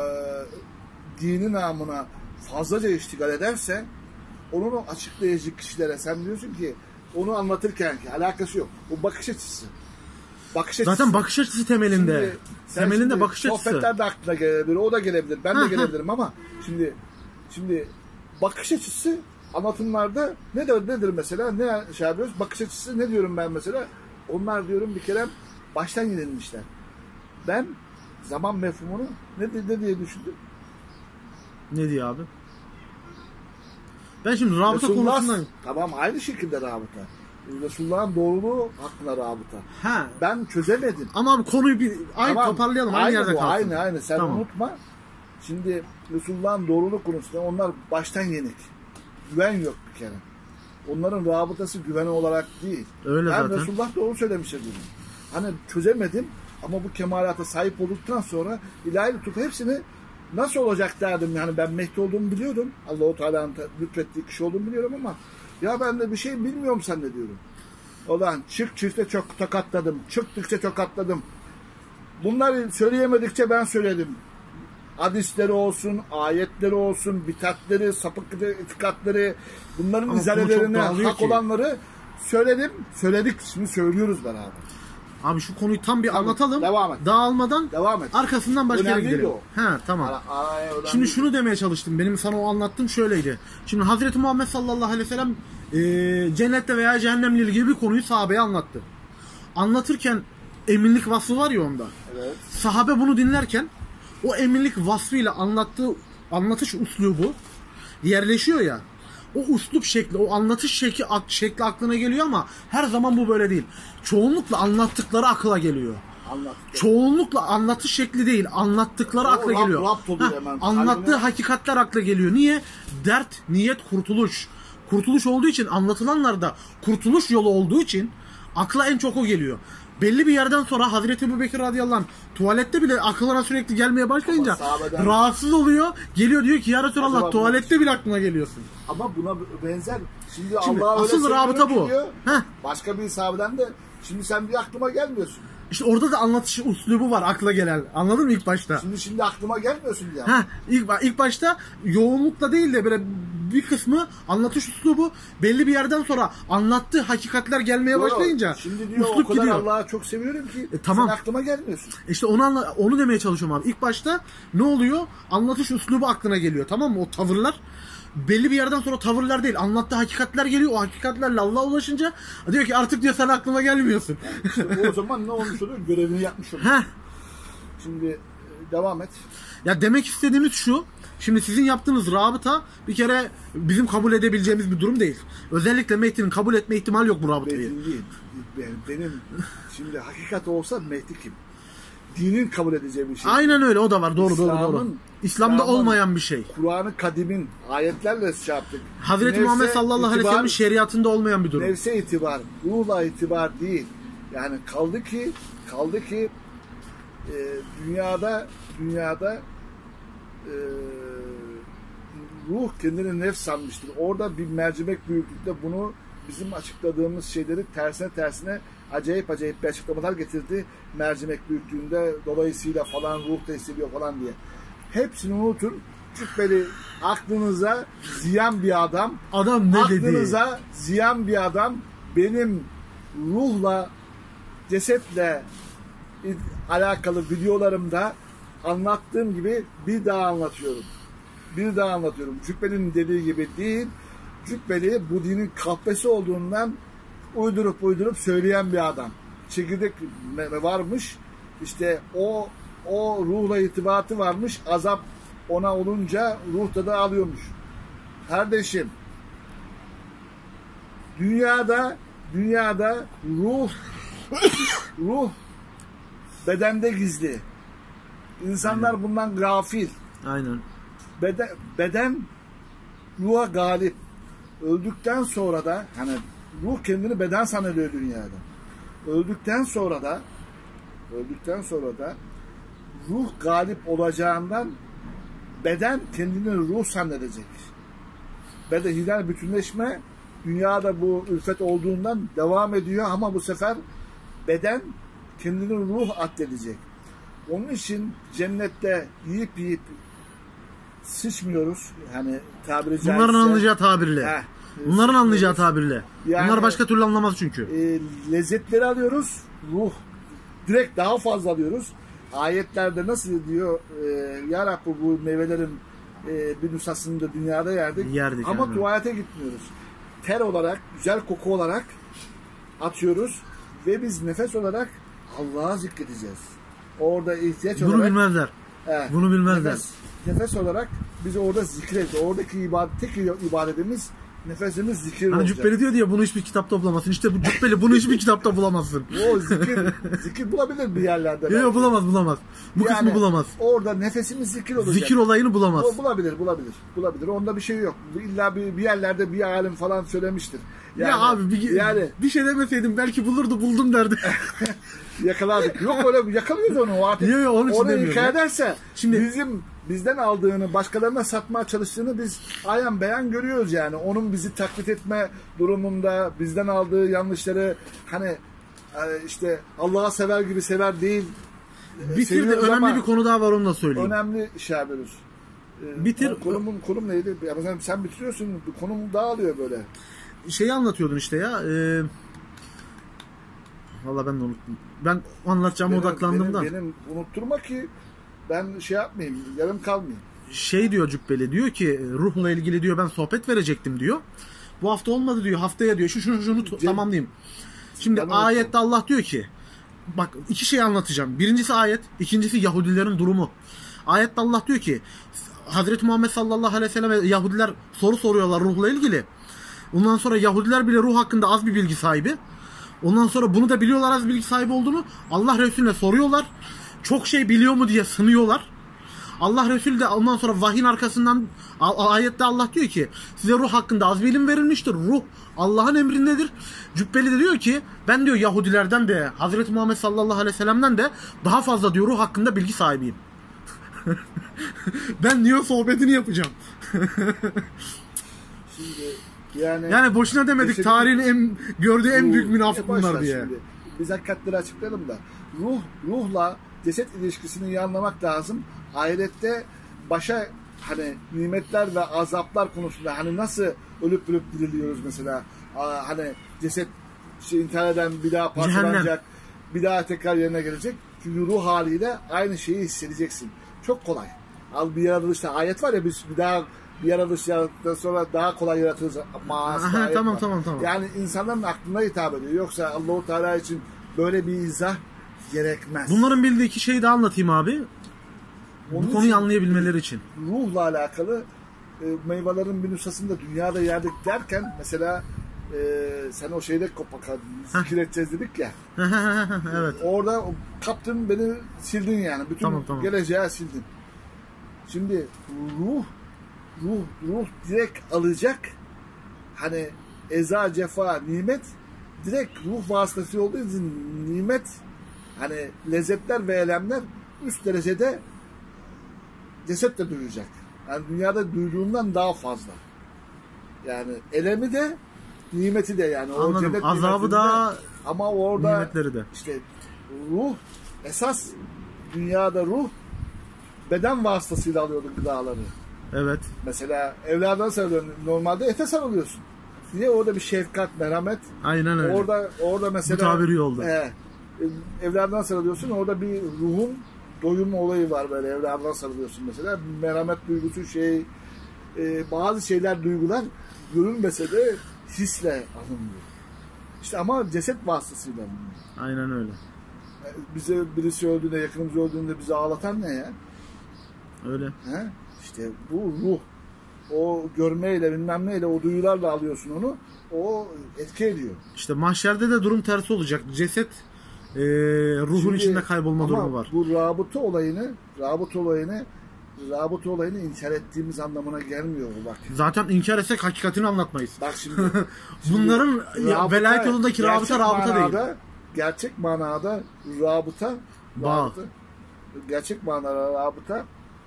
dini namına fazlaca iştigal ederse, onun o açıklayıcı kişilere sen diyorsun ki onu anlatırken ki alakası yok. O bakış açısı. Bakış açısı. Zaten bakış açısı temelinde. Şimdi sen temelinde şimdi bakış açısı. sohbetler de aklına gelebilir, o da gelebilir, ben Ha, de ha. gelebilirim ama şimdi şimdi bakış açısı anlatımlarda ne de nedir mesela, ne şey yapıyoruz? Bakış açısı ne diyorum ben mesela? Onlar diyorum bir kere baştan yenilmişler. Ben zaman mefhumunu ne, ne diye düşündüm? Ne diyor abi? Ben şimdi rabıta Resulullah, konusundayım. tamam, aynı şekilde rabıta. Resulullah'ın doğruluğu hakkında rabıta. Ha. Ben çözemedim. Ama abi konuyu bir aynı Tamam, toparlayalım. Aynı, aynı yerde bu, kalsın. Aynı aynı. Sen Tamam. unutma. Şimdi Resulullah'ın doğruluk konusunda onlar baştan yenik. Güven yok bir kere. Onların rabıtası güven olarak değil. Öyle ben zaten. Resulullah doğru söylemiş dedim. Hani çözemedim ama bu kemalata sahip olduktan sonra ilahi lütuf hepsini nasıl olacak derdim. Yani ben Mehdi olduğumu biliyordum. Allah-u Teala'nın lütfettiği kişi olduğumu biliyorum ama ya ben de bir şey bilmiyorum zannediyorum. Ulan çık çıkça çok tokatladım. Çıktıkça tokatladım. Bunları söyleyemedikçe ben söyledim. Hadisleri olsun, ayetleri olsun, bitatleri, sapık itikatları, bunların Ama izalelerine konu çok dağılıyor hak ki. olanları söyledim. Söyledik. Şimdi söylüyoruz beraber. Abi şu konuyu tam bir Tamam, anlatalım. devam et. Dağılmadan Devam et. arkasından başka yere Önemliydi gidelim. o. He tamam. Ara- araya önemli Şimdi değil. şunu demeye çalıştım. Benim sana o anlattığım şöyleydi. Şimdi Hazreti Muhammed sallallahu aleyhi ve sellem e, cennette veya cehennemle ilgili bir konuyu sahabeye anlattı. Anlatırken eminlik vasfı var ya onda. Evet. Sahabe bunu dinlerken o eminlik vasfıyla anlattığı anlatış üslubu yerleşiyor ya. O üslup şekli, o anlatış şekli, şekli aklına geliyor ama her zaman bu böyle değil. Çoğunlukla anlattıkları akla geliyor. Anlat. Çoğunlukla anlatış şekli değil, anlattıkları O akla rap- geliyor. rapt oluyor Heh, hemen. anlattığı Kalbine- hakikatler akla geliyor. Niye? Dert, niyet, kurtuluş. Kurtuluş olduğu için, anlatılanlar da kurtuluş yolu olduğu için akla en çok o geliyor. Belli bir yerden sonra Hazreti Ebubekir radıyallahu anh tuvalette bile akıllara sürekli gelmeye başlayınca Ama sahabeden- rahatsız oluyor. Geliyor diyor ki ya Resulallah Acaba bu- tuvalette bile aklına geliyorsun. Ama buna benzer. Şimdi, Şimdi Allah'a öyle asıl seviyorum rabıta ki bu. diyor, Heh. başka bir sahabeden de şimdi sen bir aklıma gelmiyorsun. İşte orada da anlatış üslubu var akla gelen. Anladın mı ilk başta? Şimdi şimdi aklıma gelmiyorsun diye. Ha ilk ilk başta yoğunlukla değil de böyle bir kısmı anlatış üslubu belli bir yerden sonra anlattığı hakikatler gelmeye Yo, başlayınca şimdi diyor o üslup kadar gidiyor. Allah'ı çok seviyorum ki E, tamam. sen aklıma gelmiyorsun. İşte onu anla- onu demeye çalışıyorum abi. İlk başta ne oluyor? Anlatış üslubu aklına geliyor. Tamam mı? O tavırlar belli bir yerden sonra tavırlar değil. Anlattığı hakikatler geliyor. O hakikatlerle Allah'a ulaşınca diyor ki artık diyor sen aklıma gelmiyorsun. İşte bu o zaman ne olmuş oluyor? Görevini yapmış oluyor. Heh. Şimdi e, devam et. Ya demek istediğimiz şu. Şimdi sizin yaptığınız rabıta bir kere bizim kabul edebileceğimiz bir durum değil. Özellikle Mehdi'nin kabul etme ihtimali yok bu rabıtayı. Benim değil. Benim, benim şimdi hakikat olsa Mehdi kim? dinin kabul edeceği bir şey. Aynen öyle, o da var. Doğru doğru doğru. İslam'ın- İslam'da İslam'ın- olmayan bir şey. Kur'an-ı Kadim'in ayetlerle şey yaptık. Hazreti Nefse Muhammed sallallahu aleyhi ve itibar- sellem'in şeriatında olmayan bir durum. Nefse itibar, ruhla itibar değil. Yani kaldı ki kaldı ki e, dünyada dünyada e, ruh kendini nefs sanmıştır. Orada bir mercimek büyüklükte bunu bizim açıkladığımız şeyleri tersine tersine acayip acayip bir açıklamalar getirdi. Mercimek büyüklüğünde dolayısıyla falan ruh da hissediyor falan diye. Hepsini unutun. Cübbeli aklınıza ziyan bir adam. Adam ne dedi? Aklınıza ziyan bir adam. Benim ruhla, cesetle alakalı videolarımda anlattığım gibi bir daha anlatıyorum. Bir daha anlatıyorum. Cübbeli'nin dediği gibi değil. Cübbeli bu dinin kahpesi olduğundan uydurup uydurup söyleyen bir adam. Çekirdek varmış. İşte o o ruhla irtibatı varmış. Azap ona olunca ruhta da alıyormuş. Kardeşim, dünyada dünyada ruh ruh bedende gizli. İnsanlar bundan gafil. Aynen. Beden, beden ruha galip. Öldükten sonra da hani ruh kendini beden sanıyor dünyada. Öldükten sonra da öldükten sonra da ruh galip olacağından beden kendini ruh zannedecek. Beden hilal bütünleşme dünyada bu ülfet olduğundan devam ediyor ama bu sefer beden kendini ruh addedecek. Onun için cennette yiyip yiyip sıçmıyoruz. Hani tabiri caizse. Bunların anlayacağı tabirle. Heh, Bunların anlayacağı tabirle. Yani- Bunlar başka türlü anlamaz çünkü. E, lezzetleri alıyoruz. Ruh. Direkt daha fazla alıyoruz. Ayetlerde nasıl diyor e, Ya Rabbi bu meyvelerin e, bir nüshasını da dünyada yerdik. Yerdik, Ama yani. tuvalete gitmiyoruz. Ter olarak, güzel koku olarak atıyoruz. Ve biz nefes olarak Allah'a zikredeceğiz. Orada ihtiyaç Bunu olarak bilmezler. He, Bunu bilmezler. Nefes, nefes olarak biz orada zikredeceğiz. Oradaki ibadet, tek ibadetimiz nefesimiz zikir Hani olacak. Cübbeli diyor diye bunu hiçbir kitapta bulamazsın. İşte bu Cübbeli bunu hiçbir kitapta bulamazsın. O zikir, zikir bulabilir bir yerlerde. Yok yok, bulamaz bulamaz. Bu Yani kısmı bulamaz. Orada nefesimiz zikir olacak. Zikir olayını bulamaz. O bulabilir, bulabilir. Bulabilir. Onda bir şey yok. İlla bir, bir yerlerde bir alim falan söylemiştir. Yani, ya abi bir, yani bir şey demeseydim belki bulurdu, buldum derdi. yakaladık. Yok öyle yakalıyoruz onu. O artık Yok, yok, onun için onu demiyorum hikaye ya. ederse Şimdi- bizim bizden aldığını başkalarına satmaya çalıştığını biz ayan beyan görüyoruz yani. Onun bizi taklit etme durumunda bizden aldığı yanlışları hani e, işte Allah'a sever gibi sever değil. Bitir de Seviyoruz önemli ama bir konu daha var, onu da söyleyeyim. önemli şey yapıyoruz. Ee, Bitir. Konumun konum neydi? Ya sen, sen bitiriyorsun. Konum dağılıyor böyle. Şeyi anlatıyordun işte ya. E, Valla ben de unuttum. Ben anlatacağıma Benim, odaklandığımdan. benim, benim unutturma ki ben şey yapmayayım. Yarım kalmayayım. Şey diyor Cübbeli, diyor ki ruhla ilgili diyor ben sohbet verecektim diyor. Bu hafta olmadı diyor, haftaya diyor şu şunu şunu tamamlayayım. Şimdi Ben ayette Allah diyor ki, bak iki şey anlatacağım. Birincisi ayet, ikincisi Yahudilerin durumu. Ayette Allah diyor ki Hazreti Muhammed sallallahu aleyhi ve selleme Yahudiler soru soruyorlar ruhla ilgili. Ondan sonra Yahudiler bile ruh hakkında az bir bilgi sahibi. Ondan sonra bunu da biliyorlar az bilgi sahibi olduğunu. Allah Resulüne soruyorlar. Çok şey biliyor mu diye sınıyorlar. Allah Resulü de ondan sonra vahyin arkasından ayette Allah diyor ki size ruh hakkında az bir ilim verilmiştir. Ruh Allah'ın emrindedir. Cübbeli de diyor ki ben diyor Yahudilerden de Hazreti Muhammed sallallahu aleyhi ve sellem'den de daha fazla diyor ruh hakkında bilgi sahibiyim. Ben diyor sohbetini yapacağım. Şimdi yani Yani boşuna demedik Teşekkür- tarihin en gördüğü en büyük Ruh- münafık E, boş bunlar ver diye. şimdi. Biz hakikatleri açıklayalım da. Ruh, ruhla ceset ilişkisini iyi anlamak lazım. Ahirette başa hani nimetler ve azaplar konusunda hani nasıl ölüp ölüp diriliyoruz mesela. Aa, hani ceset şey, intihar eden bir daha parçalanacak. Cehennem. Bir daha tekrar yerine gelecek. Çünkü ruh haliyle aynı şeyi hissedeceksin. Çok kolay. Al bir yaratılışta ayet var ya biz bir daha bir yaratılıştan sonra daha kolay yaratırız. Manasında Aha, ayet tamam, var. tamam, tamam. Yani insanların aklına hitap ediyor. Yoksa Allah-u Teala için böyle bir izah gerekmez. Bunların bildiği iki şeyi de anlatayım abi. Onun Bu konuyu için anlayabilmeleri için. ruhla alakalı e, meyvelerin bir nüshasında dünyada yerdik derken mesela e, sen o şeyde kopak zikir edeceğiz dedik ya. Evet. Orada kaptın beni sildin yani. Bütün Tamam, tamam. geleceği sildin. Şimdi ruh ruh ruh direkt alacak. Hani eza, cefa, nimet direkt ruh vasıtası olduğu için nimet, hani lezzetler ve elemler üst derecede cesetle duyacak. Yani dünyada duyduğundan daha fazla. Yani elemi de nimeti de yani. O Anladım. cennet Azabı da, ama orada nimetleri de. işte ruh esas dünyada ruh beden vasıtasıyla alıyordu gıdaları. Evet. Mesela evladına sarılıyorsun. Normalde ete sarılıyorsun. Niye? Orada bir şefkat, merhamet. Aynen öyle. Orada orada mesela Bu tabiri yolda. E, evladına sarılıyorsun. Orada bir ruhun doyum olayı var böyle. Evladına sarılıyorsun mesela. Merhamet duygusu şey, e, bazı şeyler, duygular görünmese de hisle alınıyor. İşte ama ceset vasıtasıyla alınıyor. Aynen öyle. Bize birisi öldüğünde, yakınımız öldüğünde bizi ağlatan ne ya? Öyle. He? İşte bu ruh. O görmeyle, bilmem neyle, o duyularla alıyorsun onu. O etki ediyor. İşte mahşerde de durum tersi olacak. Ceset e, ruhun Şimdi, içinde kaybolma durumu var. Bu rabıta olayını, rabıta olayını, rabıta olayını inkar ettiğimiz anlamına gelmiyor bu bak. Zaten inkar etsek hakikatini anlatmayız. Bak şimdi. şimdi Bunların rabıta, velayet yolundaki rabıta rabıta manada, değil. Gerçek manada rabıta, Bağ. rabıta, gerçek manada rabıta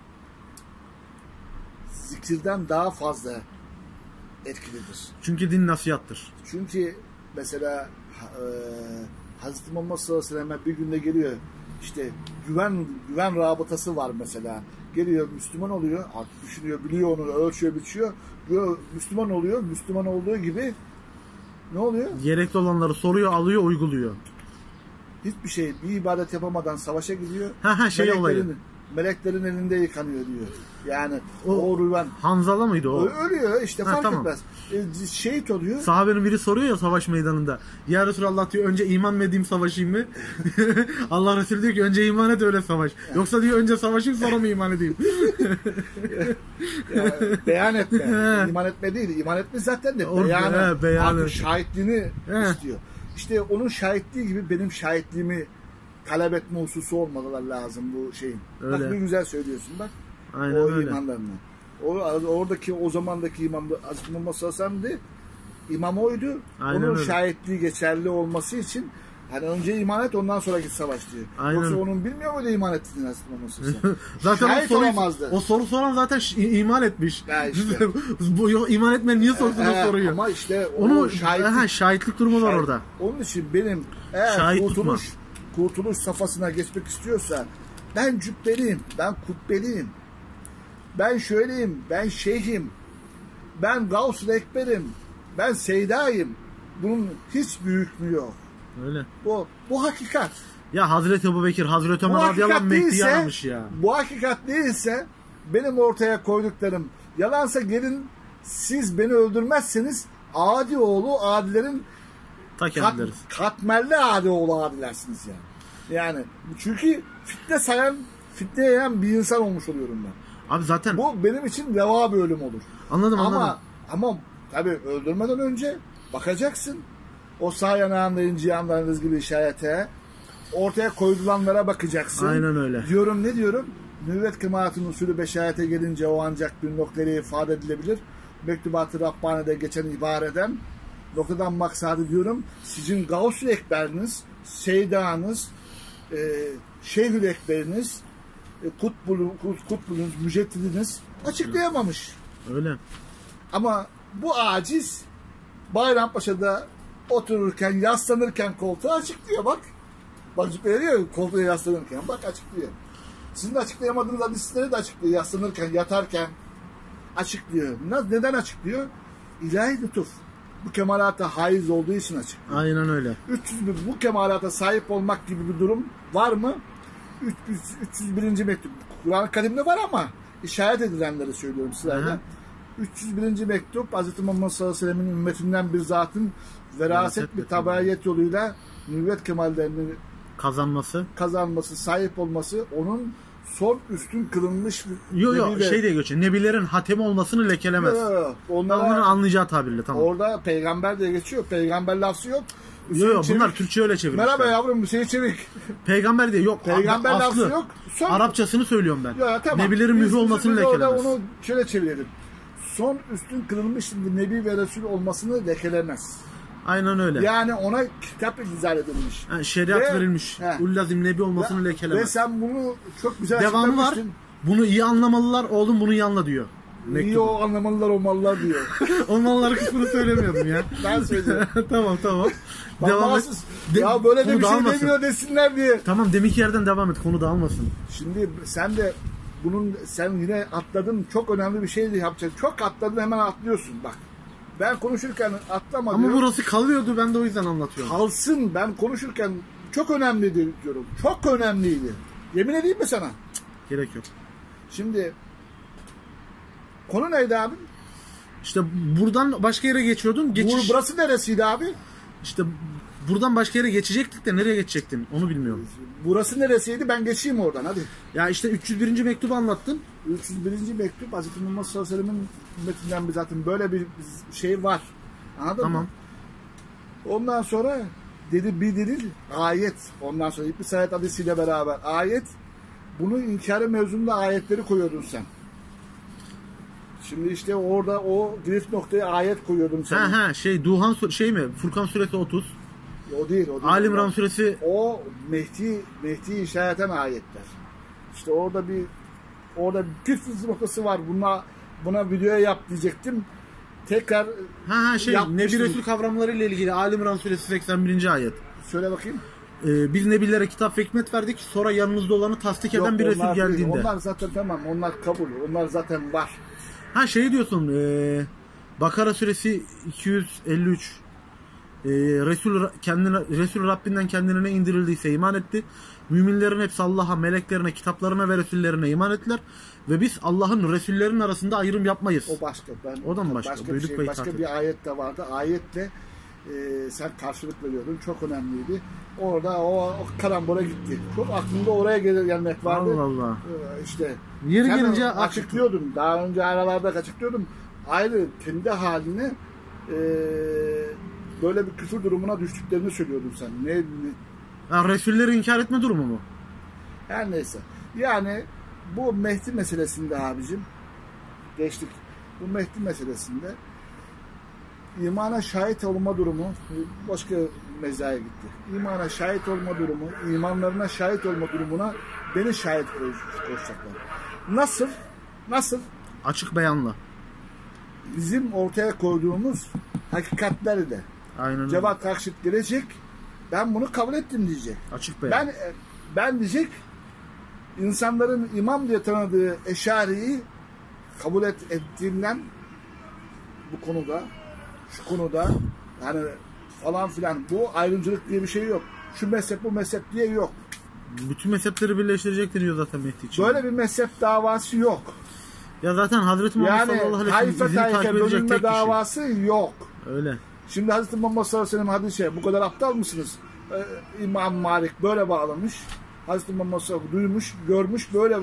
zikirden daha fazla etkilidir. Çünkü din nasihattır. Çünkü mesela e, Hazreti Muhammed sallallahu aleyhi ve sellem'e bir günde geliyor, işte güven güven rabıtası var mesela. Geliyor, Müslüman oluyor, artık düşünüyor, biliyor onu, ölçüyor, biçiyor. Diyor, Müslüman oluyor, Müslüman olduğu gibi ne oluyor? Gerekli olanları soruyor, alıyor, uyguluyor. Hiçbir şey, bir ibadet yapamadan savaşa gidiyor. Ha ha şey olayı. Meleklerin elinde yıkanıyor diyor. Yani O, o rüven. Hanzala mıydı o? Ölüyor işte, Ha, fark tamam. etmez. E, şehit oluyor. Sahabenin biri soruyor ya savaş meydanında. Ya Resulallah diyor, önce iman mı edeyim, savaşayım mı? Allah Resulü diyor ki önce iman et öyle savaş. Yoksa diyor önce savaşayım sonra mı iman edeyim? Yani, beyan etme. İman etme değil. İman etme zaten de Or- beyanı. he, beyanı. Artık şahitliğini He. istiyor. İşte onun şahitliği gibi benim şahitliğimi talep etme hususu olmaları lazım bu şeyin. Öyle. Bak ne güzel söylüyorsun bak. Aynen o öyle. imanlarını. O, oradaki o zamandaki imam Hazreti Muhammed sallallahu aleyhi ve sellem'di. İmam oydu. Aynen onun öyle. şahitliği geçerli olması için hani önce iman et, ondan sonra git savaş diyor. Aynen. Yoksa onun bilmiyor muydu iman ettiğini Hazreti Muhammed sallallahu aleyhi ve sellem? Zaten Şahit o soruyu, olamazdı. o soru soran zaten ş- iman etmiş. Ya işte. Bu yo- iman etmeyen niye sorsun Ee, o soruyu? Ama işte Onu şahitlik, ha, şahitlik durumu var şahit- orada. Onun için benim eğer Şahit kurtuluş, kurtuluş safhasına geçmek istiyorsa ben cübbeliyim, ben kubbeliyim, ben şöyleyim, ben şeyhim, ben Gavs-ı Ekber'im, ben Seyda'yım. Bunun hiç büyüklüğü yok. Öyle. Bu, bu hakikat. Ya Hazreti Ebubekir, Hazreti Bu Ömer radıyallahu anh hakikat Mehdi'yi değilse, aramış ya. bu hakikat değilse benim ortaya koyduklarım yalansa gelin siz beni öldürmezseniz adi oğlu adilerin Ta kat, kendileriz. katmerli adi oğlu adilersiniz yani. Yani çünkü fitne sayan, fitne yayan bir insan olmuş oluyorum ben. Abi zaten Bu benim için reva bir ölüm olur. anladım anladım. Ama ama tabii öldürmeden önce bakacaksın. O sağ yanağında inci yanlarınız gibi işarete, ortaya koyulanlara bakacaksın. Aynen öyle. Diyorum, ne diyorum? Nüvvet kemaatının usulü beşarete gelince o ancak bir noktaya ifade edilebilir. Mektubat-ı Rabbani'de geçen ibareden noktadan maksadı diyorum. Sizin Gavs-ı Ekber'iniz, Seyda'nız, e, Şeyhül Ekber'iniz, e, Kutbulunuz, Kutbulunuz, Müceddidiniz açıklayamamış. Öyle. Ama bu aciz Bayrampaşa'da otururken, yaslanırken koltuğa açıklıyor bak. Bak veriyor koltuğa yaslanırken. Bak açıklıyor. Sizin de açıklayamadığınız hadisleri de açıklıyor. Yaslanırken, yatarken açıklıyor. Neden açıklıyor? İlahi lütuf. Bu kemalata haiz olduğu için açıklıyor. Aynen öyle. üç yüz bir, bu kemalata sahip olmak gibi bir durum var mı? üç yüz birinci mektup. Kur'an-ı Kerim'de var ama işaret edilenleri söylüyorum sırayla. üç yüz birinci mektup Hz. Muhammed sallallahu aleyhi ve sellem'in ümmetinden bir zatın veraset bir tabiiyet yoluyla nüvvet kemallerini Kazanması. kazanması, sahip olması, onun son üstün kılınmış Yo yo nebi ve- şey diye geçiyor. Nebilerin hatemi olmasını lekelemez. Yo, yo, yo. Onlara, Onların anlayacağı tabirle tamam. orada peygamber diye geçiyor. Peygamber lafzı yok. Yo Hüseyin yo Çevik, bunlar Türkçe öyle çevirmişler. merhaba yavrum Hüseyin Çevik. Peygamber diye yok. Peygamber Aslı, lafzı yok. Son, Arapçasını söylüyorum ben. Ya, tamam. Nebilerin Biz- mührü olmasını biz orada lekelemez. onu şöyle çevirelim. Son üstün kılınmış bir nebi ve resul olmasını lekelemez. Aynen öyle. Yani ona kitap izah edilmiş. Yani şeriat Ve- verilmiş. He. Ullazim nebi olmasını Ve lekelemez. sen bunu çok güzel Devamı var. açıklamıştın. Bunu iyi anlamalılar. Oğlum bunu iyi anla diyor. İyi Mektubu. o anlamalılar o mallar diyor. O malları kısmını söylemiyordum ya. Ben söyleyeceğim. tamam tamam. Bak, Devam et. bağımsız. De- Ya böyle de konu bir şey dağılmasın. demiyor desinler diye. Tamam deminki yerden devam et. Konu dağılmasın. Şimdi sen de bunun sen yine atladın. Çok önemli bir şey de yapacaksın. Çok atladın hemen atlıyorsun bak. Ben konuşurken atlama Ama diyorum. burası kalıyordu. Ben de o yüzden anlatıyorum. Kalsın ben konuşurken çok önemliydi diyorum. Çok önemliydi. Yemin edeyim mi sana? Gerek yok. Şimdi konu neydi abi? İşte buradan başka yere geçiyordun. Geçiş. Bu, burası neresiydi abi? İşte buradan başka yere geçecektik de nereye geçecektin onu bilmiyorum. Burası neresiydi? Ben geçeyim oradan hadi. Ya işte üç yüz birinci mektubu anlattın. üç yüz birinci mektup Hz. Muhammed sallallahu aleyhi ve sellem'in ümmetinden bir zaten böyle bir şey var. Anladın Tamam. mı? Ondan sonra dedi bir delil ayet. Ondan sonra İbn-i Said hadisiyle beraber ayet. Bunu inkarı mevzunda ayetleri koyuyordun sen. Şimdi işte orada o drift noktaya ayet koyuyordum sen. Ha ha şey Duhan Sur- şey mi? Furkan suresi otuz. O değil, o değil. Ali İmran suresi O Mehdi Mehdi'yi işareten ayetler. İşte orada bir orada bir püf noktası var. Buna buna videoya yap diyecektim. Tekrar ha ha şey yapmıştım. Nebi Resul kavramları ile ilgili Ali İmran suresi seksen birinci ayet. Söyle bakayım. Ee, biz Nebilere kitap ve hikmet verdik. Sonra yanınızda olanı tasdik eden Yok, bir Resul onlar değil. geldiğinde. Onlar zaten tamam. Onlar kabul. Onlar zaten var. Ha şey diyorsun. E, Bakara suresi iki yüz elli üç. E, Resul kendine Resul Rabbinden kendine indirildiyse iman etti. Müminlerin hepsi Allah'a, meleklerine, kitaplarına ve resullerine iman ettiler ve biz Allah'ın resullerinin arasında ayrım yapmayız. O başka. Ben, O da mı başka? Başka bir, Duyduk şey, ve başka itaat bir ayet de vardı. Ayetle e, sen karşılık veriyordun. Çok önemliydi. Orada o, o karambora gitti. Çok aklımda oraya gelir gelmek vardı. Allah Allah. Ee, işte Yeri sen gelince açıklıyordum. Daha önce aralarda açıklıyordum. Ayrı kendi haline e, böyle bir küfür durumuna düştüklerini söylüyordum sen. Ne, ne Ha, Resulleri inkar etme durumu mu? her neyse. Yani bu Mehdi meselesinde abicim geçtik. Bu Mehdi meselesinde imana şahit olma durumu başka mezaya gitti. İmana şahit olma durumu, imanlarına şahit olma durumuna beni şahit koşacaklar. Nasıl? Nasıl? Açık beyanla. Bizim ortaya koyduğumuz hakikatleri de Aynen öyle. Cevat Akşit gelecek. Ben bunu kabul ettim diyecek. Açık beyan. Ben ben diyecek insanların imam diye tanıdığı Eşari'yi kabul et, ettiğimden bu konuda şu konuda yani falan filan bu ayrımcılık diye bir şey yok. Şu mezhep bu mezhep diye yok. Bütün mezhepleri birleştirecek deniyor zaten Mehdi için. Böyle bir mezhep davası yok. Ya zaten Hazreti Muhammed Yani sallallahu aleyhi ve taife sellem izini taife takip edecek bölünme tek kişi. davası yok. Öyle. Şimdi Hazreti Muhammed sallallahu aleyhi ve sellem hadisi bu kadar aptal mısınız? Ee, İmam Malik böyle bağlamış. Hazreti Muhammed sallallahu aleyhi ve sellem duymuş, görmüş böyle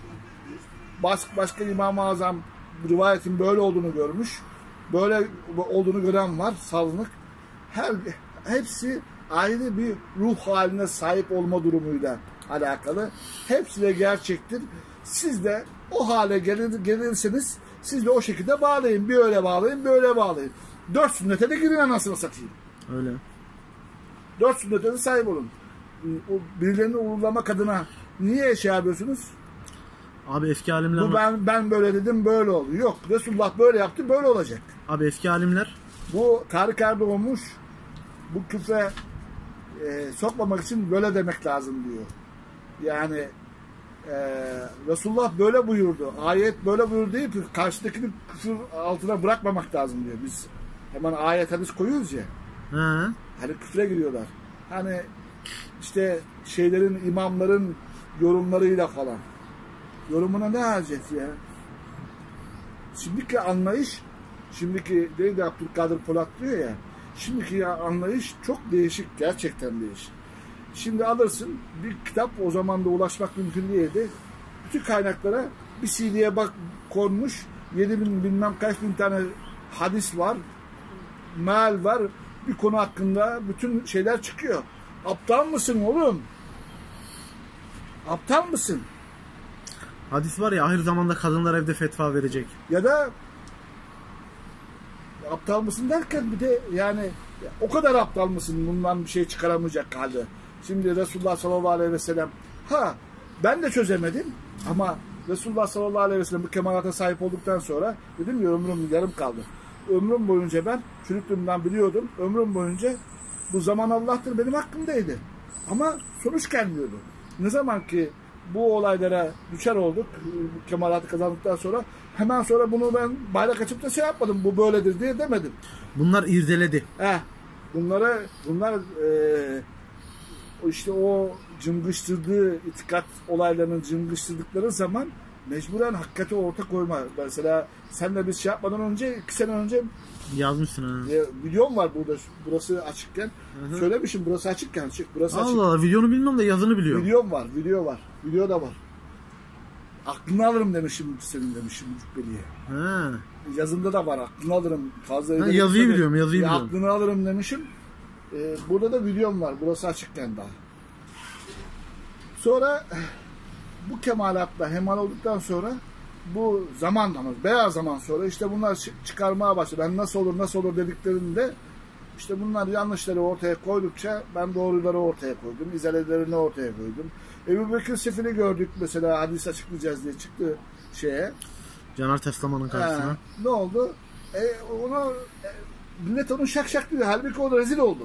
baş, başka İmam-ı Azam rivayetin böyle olduğunu görmüş. Böyle olduğunu gören var salınık. Her hepsi ayrı bir ruh haline sahip olma durumuyla alakalı. Hepsi de gerçektir. Siz de o hale gelir, gelirseniz siz de o şekilde bağlayın. Bir öyle bağlayın, bir öyle bağlayın. Dört sünnete de girin anasını satayım. Öyle. Dört sünnete de sahip olun. O birilerini uğurlamak adına niye şey yapıyorsunuz? Abi eski alimler Bu ben ben böyle dedim böyle oldu. Yok Resulullah böyle yaptı böyle olacak. Abi eski alimler Bu Tarık Erdoğan'mış bu küfre e, sokmamak için böyle demek lazım diyor. Yani e, Resulullah böyle buyurdu. Ayet böyle buyurdu değil ki karşıdakini küfür altına bırakmamak lazım diyor. Biz hemen ayet hadis koyuyoruz ya. he. Hani küfre giriyorlar. Hani işte şeylerin imamların yorumlarıyla falan. Yorumuna ne hacet ya? Şimdiki anlayış şimdiki neydi Abdülkadir Polat diyor ya şimdiki ya anlayış çok değişik. Gerçekten değişik. Şimdi alırsın bir kitap o zaman da ulaşmak mümkün değildi. bütün kaynaklara bir C D'ye bak konmuş. yedi bin bilmem kaç bin tane hadis var. Meal var. Bir konu hakkında bütün şeyler çıkıyor. Aptal mısın oğlum? Aptal mısın? Hadis var ya, ahir zamanda kadınlar evde fetva verecek. Ya da aptal mısın derken bir de yani o kadar aptal mısın bundan bir şey çıkaramayacak halde. Şimdi Resulullah sallallahu aleyhi ve sellem, ha ben de çözemedim ama Resulullah sallallahu aleyhi ve sellem bu kemalata sahip olduktan sonra dedim ya ömrüm yarım kaldı. Ömrüm boyunca ben çocukluğumdan biliyordum. Ömrüm boyunca bu zaman Allah'tır benim hakkımdaydı. Ama sonuç gelmiyordu. Ne zaman ki bu olaylara düşer olduk, kemalatı kazandıktan sonra, hemen sonra bunu ben bayrak açıp da şey yapmadım, bu böyledir diye demedim. Bunlar irdeledi. Heh, bunlara, bunlar e, işte o cıngıştırdığı itikat olaylarının cıngıştırdıkları zaman mecburen hakikati orta koyma. Mesela senle biz şey yapmadan önce, iki sene önce yazmışsın ha. E, videom var burada, burası açıkken. Hı hı. Söylemişim, burası açıkken çık, burası açık. Allah Allah, videonu bilmiyorum da yazını biliyorum. Videom var, video var, video da var. Aklını alırım demişim senin demişim Cübbeli'ye. Ha. Yazımda da var, aklını alırım. Fazla ha, yazıyı biliyorum, yazıyı ya biliyorum. Aklını alırım demişim. Ee, burada da videom var, burası açıkken daha. Sonra bu kemalatla hemal olduktan sonra bu zamanla, beyaz zaman sonra işte bunlar çıkarmaya başladı. Ben nasıl olur nasıl olur dediklerinde işte bunlar yanlışları ortaya koydukça ben doğruları ortaya koydum. İzalelerini ortaya koydum. Ebu Bekir Sefil'i gördük mesela, hadis açıklayacağız diye çıktı şeye. Caner Teslaman'ın karşısına. Ha, ne oldu? E, onu e, millet onu şak şak diyor. Halbuki o da rezil oldu.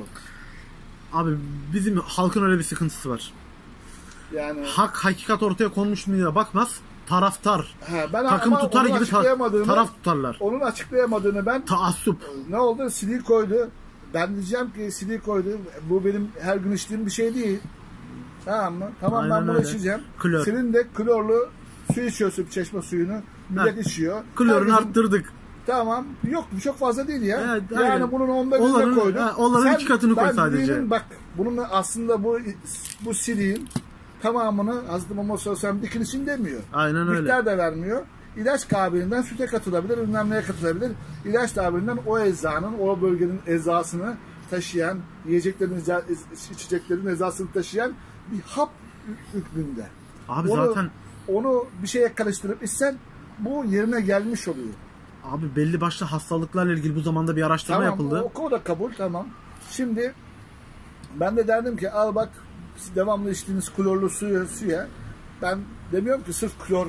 Abi bizim halkın öyle bir sıkıntısı var. Yani hak hakikat ortaya konmuş mu diye bakmaz. Taraftar. Ha, ben takım tutar gibi ta- taraf tutarlar. Onun açıklayamadığını ben taassup. Ne oldu? C D koydu. Ben diyeceğim ki C D koydu. Bu benim her gün içtiğim bir şey değil. Tamam mı? Tamam, aynen ben bunu öyle. içeceğim. Klor. Senin de klorlu su içiyorsun, çeşme suyunu. Millet ha. içiyor. Klorunu Herkesin... arttırdık. Tamam. Yok, çok fazla değil ya. Evet, yani aynen. Bunun onda birine koydum. Onların iki katını koy sadece. Birinin, bak bunun aslında bu bu C D'nin tamamını Hazreti Muhammed sallallahu aleyhi ve sellem dikilsin demiyor. Aynen öyle. Miktar da vermiyor. İlaç kabiliğinden süte katılabilir, bilmem neye katılabilir. İlaç kabiliğinden o eczanın, o bölgenin eczasını taşıyan, yiyeceklerin, içeceklerin eczasını taşıyan bir hap hükmünde. Abi onu, zaten onu bir şeye karıştırıp içsen bu yerine gelmiş oluyor. Abi belli başlı hastalıklarla ilgili bu zamanda bir araştırma tamam, yapıldı. O, o da kabul, tamam. Şimdi ben de derdim ki al bak devamlı içtiğiniz klorlu suya, suya ben demiyorum ki sırf klor,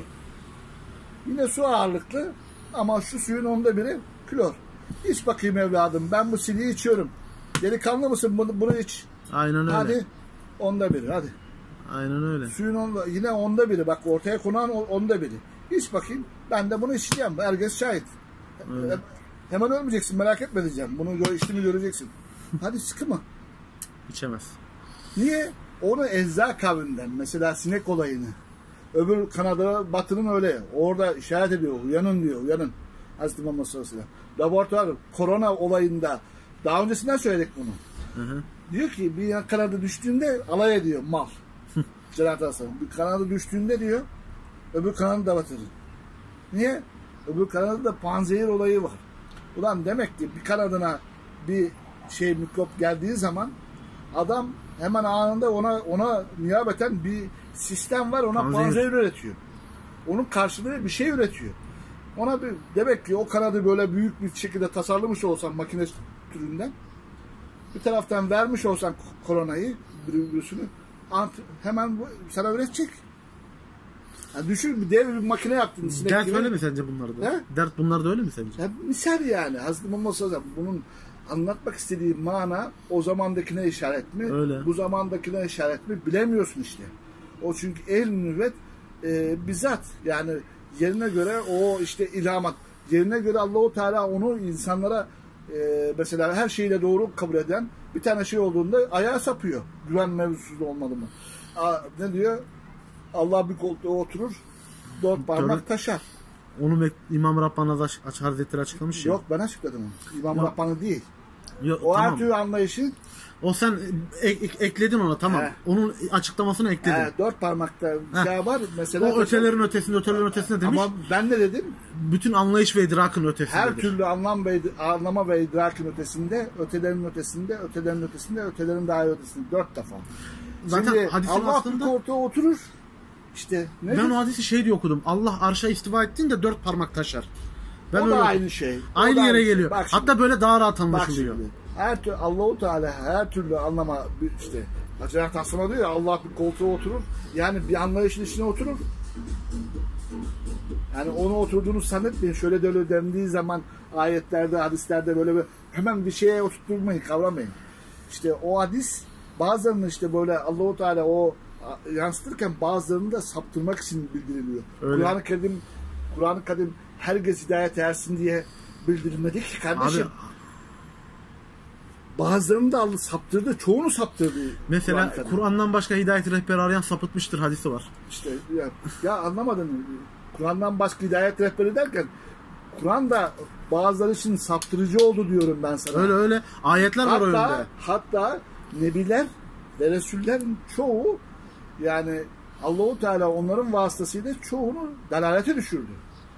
yine su ağırlıklı ama şu suyun onda biri klor. İç bakayım evladım, ben bu siliği içiyorum. Delikanlı mısın, bunu, bunu iç. Aynen öyle. Hadi onda biri, hadi. Aynen öyle. Suyun onda, yine onda biri, bak ortaya konan onda biri. İç bakayım, ben de bunu içeceğim, herkes şahit. Öyle. Hemen ölmeyeceksin, merak etme diyeceğim. Bunu içtiğimi göreceksin. Hadi sıkma. İçemez. Niye? Onu ecza kavminden, mesela sinek olayını, öbür Kanada Batı'nın öyle, orada işaret ediyor, uyanın diyor, uyanın. Hazreti Muhammed sallallahu aleyhi ve sellem. Laboratuvar, korona olayında, daha öncesinden söyledik bunu. Hı hı. Diyor ki bir Kanada düştüğünde alay ediyor mal. Cenab-ı Hak bir Kanada düştüğünde diyor, öbür Kanada da batırır. Niye? Öbür Kanada'da da panzehir olayı var. Ulan demek ki bir kanadına bir şey mikrop geldiği zaman adam hemen anında ona ona niyabeten bir sistem var, ona panzehir, panzehir üretiyor. Onun karşılığı bir şey üretiyor. Ona bir demek ki o kanadı böyle büyük bir şekilde tasarlamış olsan makine türünden, bir taraftan vermiş olsan koronayı, virüsünü, hemen bu, sana üretecek. Yani düşün, bir dev bir makine yaptın. Dert gibi. Öyle mi sence bunlarda? He? Dert bunlarda öyle mi sence? Ya, misal yani. Hazreti Muhammed sallallahu aleyhi ve sellem bunun anlatmak istediği mana o zamandakine işaret mi? Öyle. Bu zamandakine işaret mi? Bilemiyorsun işte. O çünkü ehl-i nübüvvet e, bizzat yani yerine göre o işte ilhamat, yerine göre Allah-u Teala onu insanlara e, mesela her şeyle doğru kabul eden bir tane şey olduğunda ayağa sapıyor. Güven mevzusu olmalı mı? A, ne diyor? Allah bir koltuğa oturur, dört parmak Tabii. taşar. Onu İmam Rabbani Hazretleri açıklamış ya. Yok, ben açıkladım onu. İmam Rabbani değil. Yo, O her tamam. türlü anlayışı O sen ek- ek- ekledin ona, tamam. He. Onun açıklamasını ekledin. e, dört parmakta Heh. şey var. Mesela O ötelerin ötesinde, ötelerin ötesinde demiş. ama ben de dedim Bütün anlayış ve idrakın ötesindedir. her türlü anlam ve anlama ve idrakın ötesinde, ötelerin ötesinde, ötelerin ötesinde, ötelerin daha ötesinde. Dört defa. Zaten Şimdi hadisin Allah aslında- bir koltuğa oturur. İşte nedir? Ben o hadisi şey diye okudum. Allah arşa istiva ettiğinde dört parmak taşar. Ben o öyle da okudum. aynı şey. O Aynı da yere şey. geliyor. Bak şimdi, Hatta böyle daha rahat bak anlaşılıyor. şimdi. Her türlü Allahu Teala her türlü anlama işte Cenab-ı Hak diyor ya, Allah bir koltuğa oturur. Yani bir anlayışın içine oturur. Yani onu oturduğunu zannetmeyin. Şöyle de öyle dendiği zaman ayetlerde, hadislerde böyle bir, hemen bir şeye oturtmayın, kavramayın. İşte o hadis bazılarını işte böyle Allahu Teala o yansıtırken bazılarını da saptırmak için bildiriliyor. Öyle. Kur'an-ı Kerim Kur'an-ı Kerim herkes hidayet ersin diye bildirilmedi ki kardeşim. Abi, Bazılarını da Allah saptırdı, çoğunu saptırdı. mesela Kur'an-ı Kerim. Kur'an'dan başka hidayet rehberi arayan sapıtmıştır hadisi var. İşte ya, ya anlamadın mı? Kur'an'dan başka hidayet rehberi derken Kur'an'da bazıları için saptırıcı oldu diyorum ben sana. Öyle öyle ayetler var önünde. Hatta, hatta nebiler ve resullerin çoğu yani Allahu Teala onların vasıtasıyla çoğunu dalalete düşürdü.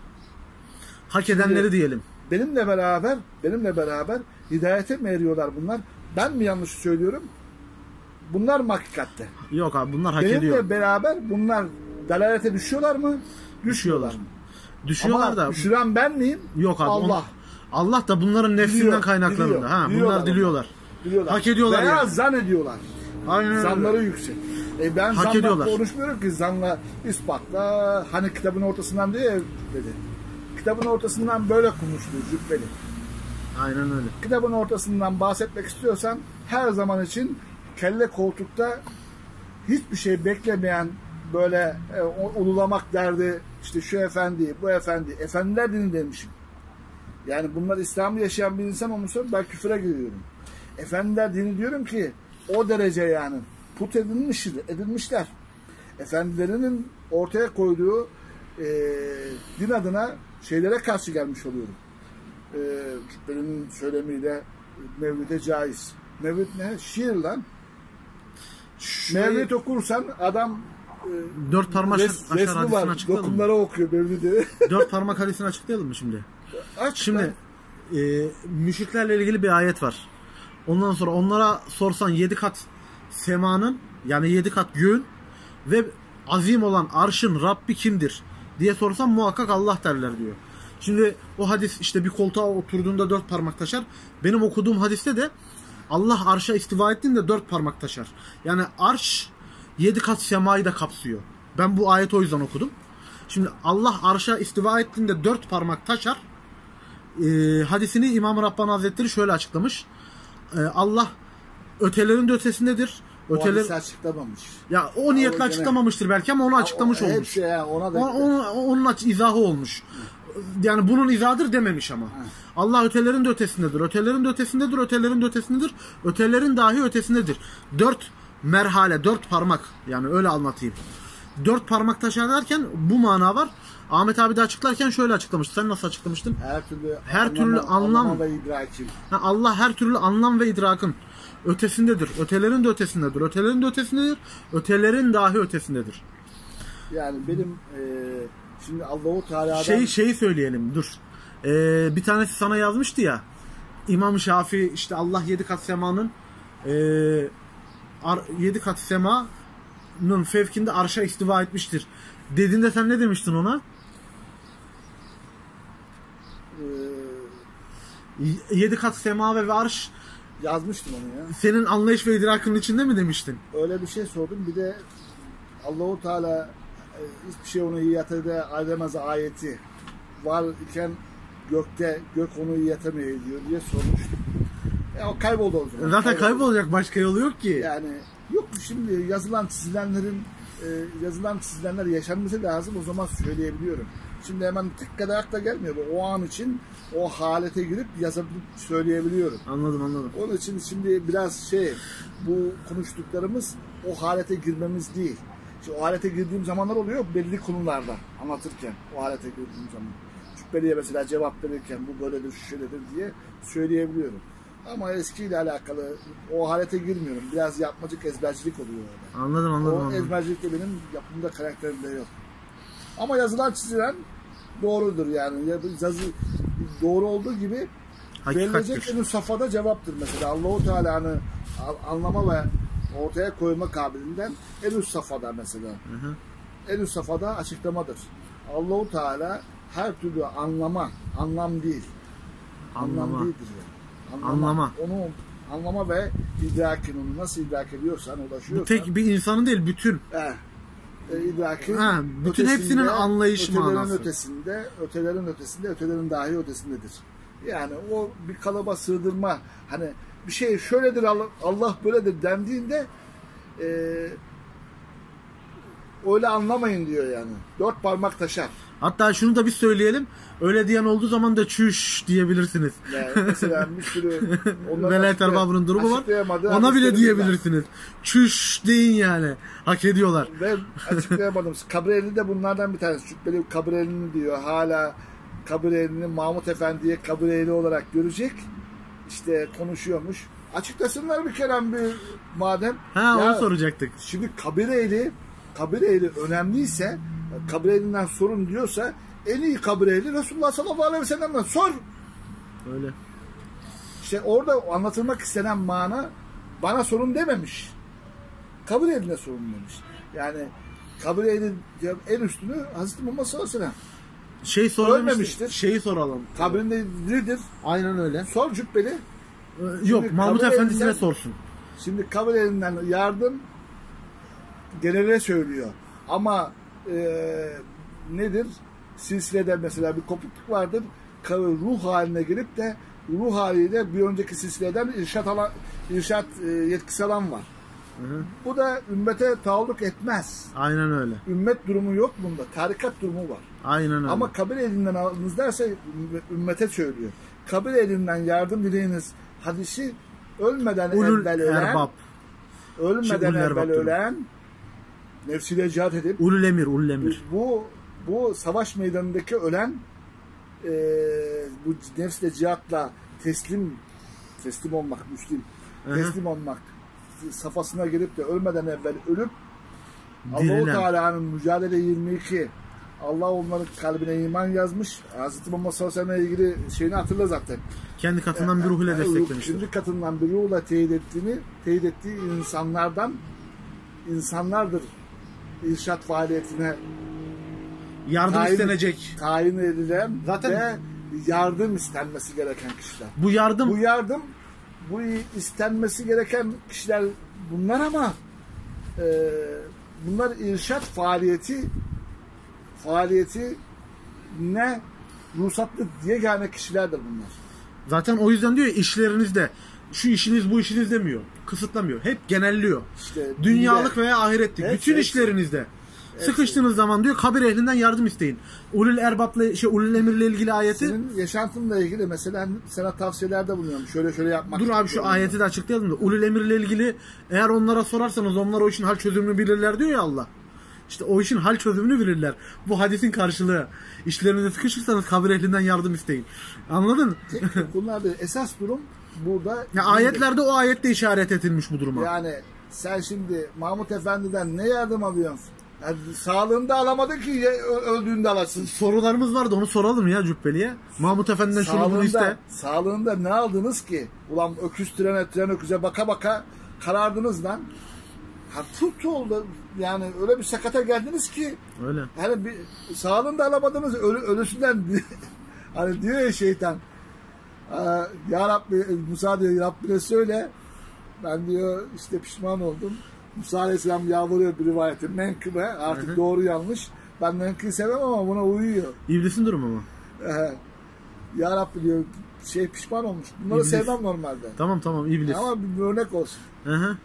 Hak edenleri Şimdi- diyelim. Benimle beraber, benimle beraber hidayete mi eriyorlar bunlar? Ben mi yanlış söylüyorum? Bunlar mı hakikatte? Yok abi, bunlar hak Benimle ediyor. beraber bunlar dalalete düşüyorlar mı? Düşüyorlar. Düşüyorlar Ama da. düşüren ben miyim? Yok abi. Allah. on- Allah da bunların nefsinden Biliyor, kaynaklanıyor. biliyor, Ha, biliyorlar bunlar diliyorlar. Biliyorlar. Hak ediyorlar Veya yani. zan ediyorlar. Aynen öyle. Zanları yüksek. E ben Hak zanla ediyorlar. konuşmuyorum ki, zanla ispatla, hani kitabın ortasından diye dedi. Kitabın ortasından böyle konuştu Cübbeli. Aynen öyle. Kitabın ortasından bahsetmek istiyorsan her zaman için kelle koltukta hiçbir şey beklemeyen böyle e, ululamak derdi, işte şu efendi, bu efendi, efendiler dini demişim. Yani bunlar İslam'ı yaşayan bir insan olmuşsa ben küfüre giriyorum. Efendiler dini diyorum ki o derece yani put edilmiş, edilmişler. Efendilerinin ortaya koyduğu e, din adına şeylere karşı gelmiş oluyorum. E, Cübbeli'nin söylemiyle Mevlid'e caiz. Mevlid ne? Şiir lan. Mevlid okursan adam e, Dört parmak res, aşağı resmi hadisini var. açıklayalım mı? Dokunlara okuyor Mevlid'i. Dört parmak hadisini açıklayalım mı şimdi? Aç Şimdi e, müşriklerle ilgili bir ayet var. Ondan sonra onlara sorsan yedi kat semanın, yani yedi kat göğün ve azim olan arşın Rabbi kimdir diye sorsan muhakkak Allah derler diyor. Şimdi o hadis işte bir koltuğa oturduğunda dört parmak taşar. Benim okuduğum hadiste de Allah arşa istiva ettiğinde dört parmak taşar. Yani arş yedi kat semayı da kapsıyor. Ben bu ayeti o yüzden okudum. Şimdi Allah arşa istiva ettiğinde dört parmak taşar. Ee, hadisini İmam-ı Rabbani Hazretleri şöyle açıklamış. Ee, Allah ötelerin de ötesindedir. O Öteler... hadisi açıklamamış. Ya o niyetle gene- açıklamamıştır belki ama onu açıklamış O- olmuş. Hepsi ya, ona da O, onun, onun aç- izahı olmuş. Yani bunun izahıdır dememiş ama. Allah ötelerin de ötesindedir. Ötelerin de ötesindedir. Ötelerin de ötesindedir. Ötelerin dahi ötesindedir. Dört merhale, dört parmak. Yani öyle anlatayım. Dört parmak taşar derken bu mana var. Ahmet abi de açıklarken şöyle açıklamıştı. Sen nasıl açıklamıştın? her türlü Her türlü anlam- anlama ve idraki. Ha, Allah her türlü anlam ve idrakın ötesindedir. Ötelerin de ötesindedir. Ötelerin de ötesindedir. Ötelerin dahi ötesindedir. Yani benim e, şimdi Allahu Teala'dan Şeyi şeyi söyleyelim. Dur. Ee, bir tanesi sana yazmıştı ya. İmam Şafii işte Allah yedi kat semanın e, ar, yedi kat semanın fevkinde arşa istiva etmiştir. Dediğinde sen ne demiştin ona? e, Y- Yedi kat sema ve arş yazmıştım onu ya. senin anlayış ve idrakının içinde mi demiştin? Öyle bir şey sordum. Bir de Allahu Teala e, hiçbir şey onu iyyatede ademez ayeti var iken gökte gök onu iyyatemiyor diyor diye sormuştum. E, o kayboldu o zaman. Zaten Kayboldu. kaybolacak, başka yolu yok ki. Yani yok şimdi yazılan çizilenlerin e, yazılan çizilenler yaşanması lazım, o zaman söyleyebiliyorum. Şimdi hemen tık kadar akla gelmiyor. O an için o halete girip yazıp söyleyebiliyorum. Anladım anladım. Onun için şimdi biraz şey, bu konuştuklarımız o halete girmemiz değil. Şimdi o halete girdiğim zamanlar oluyor belli konularda anlatırken, o halete girdiğim zaman. Cübbeli'ye mesela cevap verirken bu böyledir, şu şöyledir diye söyleyebiliyorum. Ama eskiyle alakalı o halete girmiyorum. Biraz yapmacık, ezbercilik oluyor orada. Anladım anladım. O anladım. ezbercilik de benim yapımda, karakterimde yok. Ama yazılan çizilen doğrudur yani. Yazı doğru olduğu gibi verilecek en üst safhada cevaptır mesela. Allah-u Teala'nın anlama ve ortaya koyma kabiliğinden en üst safhada mesela. Hı hı. En üst safhada açıklamadır. Allah-u Teala her türlü anlama, anlam değil. Anlama. Anlam değildir yani. Anlama. Anlama. Onu anlama ve idrakini nasıl idrak ediyorsan, ulaşıyorsan. Bu tek bir insanın değil, bütün. Eh, e, idrakin Ha, bütün hepsinin anlayış ötelerin manası. ötesinde, ötelerin ötesinde, ötelerin dahi ötesindedir. Yani o bir kalıba sığdırma, hani bir şey şöyledir, Allah böyledir dendiğinde e, öyle anlamayın diyor yani. Dört parmak taşar. Hatta şunu da bir söyleyelim. Öyle diyen olduğu zaman da çüş diyebilirsiniz. Yani mesela bir sürü Velayet erbabının durumu var. Ona bile diyebilirsiniz. Çüş deyin yani. Hak ediyorlar. Ve açıklayamadım. Kabreli de bunlardan bir tanesi. Şüpheli Kabreli'ni diyor. Hala Kabreli'ni Mahmut Efendi'ye Kabreli olarak görecek. İşte konuşuyormuş. Açıklasınlar bir kere bir madem. Ha ya, onu soracaktık. Şimdi Kabreli Kabreli önemliyse, Kabreli'nden sorun diyorsa en iyi Kabreli Resulullah sallallahu aleyhi ve sellem'den sor. Öyle. İşte orada anlatılmak istenen mana bana sorun dememiş. Kabreli'ne sorun demiş. Yani Kabreli'nin en üstünü Hazreti Muhammed sallallahu aleyhi ve sellem. Şey soralım. Ölmemiştir. Şeyi soralım. Kabrinde diridir. Aynen öyle. Sor cübbeli. Ee, Yok, Şimdi Mahmut kabul Efendi size edilen- sorsun. Şimdi Kabreli'nden yardım genele söylüyor. Ama e, nedir? Silsilede mesela bir kopukluk vardır. Ruh haline gelip de ruh haliyle bir önceki silsileden irşat alan, irşat e, yetkisi alan var. Hı hı. Bu da ümmete taalluk etmez. Aynen öyle. Ümmet durumu yok bunda. Tarikat durumu var. Aynen öyle. Ama kabir elinden aldınız derse ümmete söylüyor. Kabir elinden yardım dileyiniz hadisi ölmeden Ulul evvel ölen, erbab. ölmeden Şey, ulul erbab evvel diyorum. ölen nefsiyle cihat edip Ulul emir, ulul emir. bu bu savaş meydanındaki ölen e, bu nefsle cihatla teslim teslim olmak, müslim Hı hı. teslim olmak safhasına gelip de ölmeden evvel ölüp Allah-u Dirilen. Teala'nın mücadele yirmi iki Allah onların kalbine iman yazmış. Hazreti Muhammed sallallahu aleyhi ve sellem'le ilgili şeyini hatırla zaten. Kendi katından bir ruh ile desteklemiştir. Kendi katından bir ruhla teyit ettiğini, teyit ettiği insanlardan insanlardır irşat faaliyetine Yardım tayin- istenecek. tayin edilen Zaten- ve yardım istenmesi gereken kişiler. Bu yardım Bu yardım, bu istenmesi gereken kişiler bunlar ama e, bunlar irşat faaliyeti faaliyeti ne ruhsatlı yegane kişilerdir bunlar. zaten o yüzden diyor ya, işlerinizde şu işiniz bu işiniz demiyor. Kısıtlamıyor. Hep genelliyor. İşte Dünyalık dinde- veya ahiretlik. Hepsi, Bütün hepsi. işlerinizde. Sıkıştığınız zaman diyor kabir ehlinden yardım isteyin. Ulul erbapla şey ulul emirle ilgili ayeti. senin yaşantınla ilgili mesela sana tavsiyelerde bulunuyorum. Şöyle şöyle yapmak. Dur abi şu istiyorum. ayeti de açıklayalım da. Ulul emirle ilgili eğer onlara sorarsanız onlar o işin hal çözümünü bilirler diyor ya Allah. İşte o işin hal çözümünü bilirler. Bu hadisin karşılığı. İşlerinize sıkışırsanız kabir ehlinden yardım isteyin. Anladın? Tek bunlar değil. Esas durum burada. Ya ayetlerde o ayette işaret edilmiş bu duruma. Yani sen şimdi Mahmut Efendi'den ne yardım alıyorsun? Yani sağlığında alamadın ki ya, ö- öldüğünde alasın. Sorularımız vardı onu soralım ya Cübbeli'ye. Mahmut Efendi'den şunu bunu iste. Sağlığında, sağlığında ne aldınız ki? Ulan öküz trene, tren öküze baka baka karardınız lan. Ha, tut oldu. Yani öyle bir sakata geldiniz ki Öyle. yani bir sağlığında alamadınız ölü, ölüsünden hani diyor ya şeytan "Aa, ya Rabbi Musa diyor Rabbine söyle ben diyor işte pişman oldum. Musa Aleyhisselam yalvarıyor bir rivayeti menkıbe artık Hı hı. doğru yanlış ben menkıbeyi sevmem ama buna uyuyor. İblisin durumu mu? Ee, ya Rabbi diyor şey pişman olmuş. Bunları İblis. sevmem normalde. Tamam tamam iblis. Ama bir örnek olsun. Hı hı.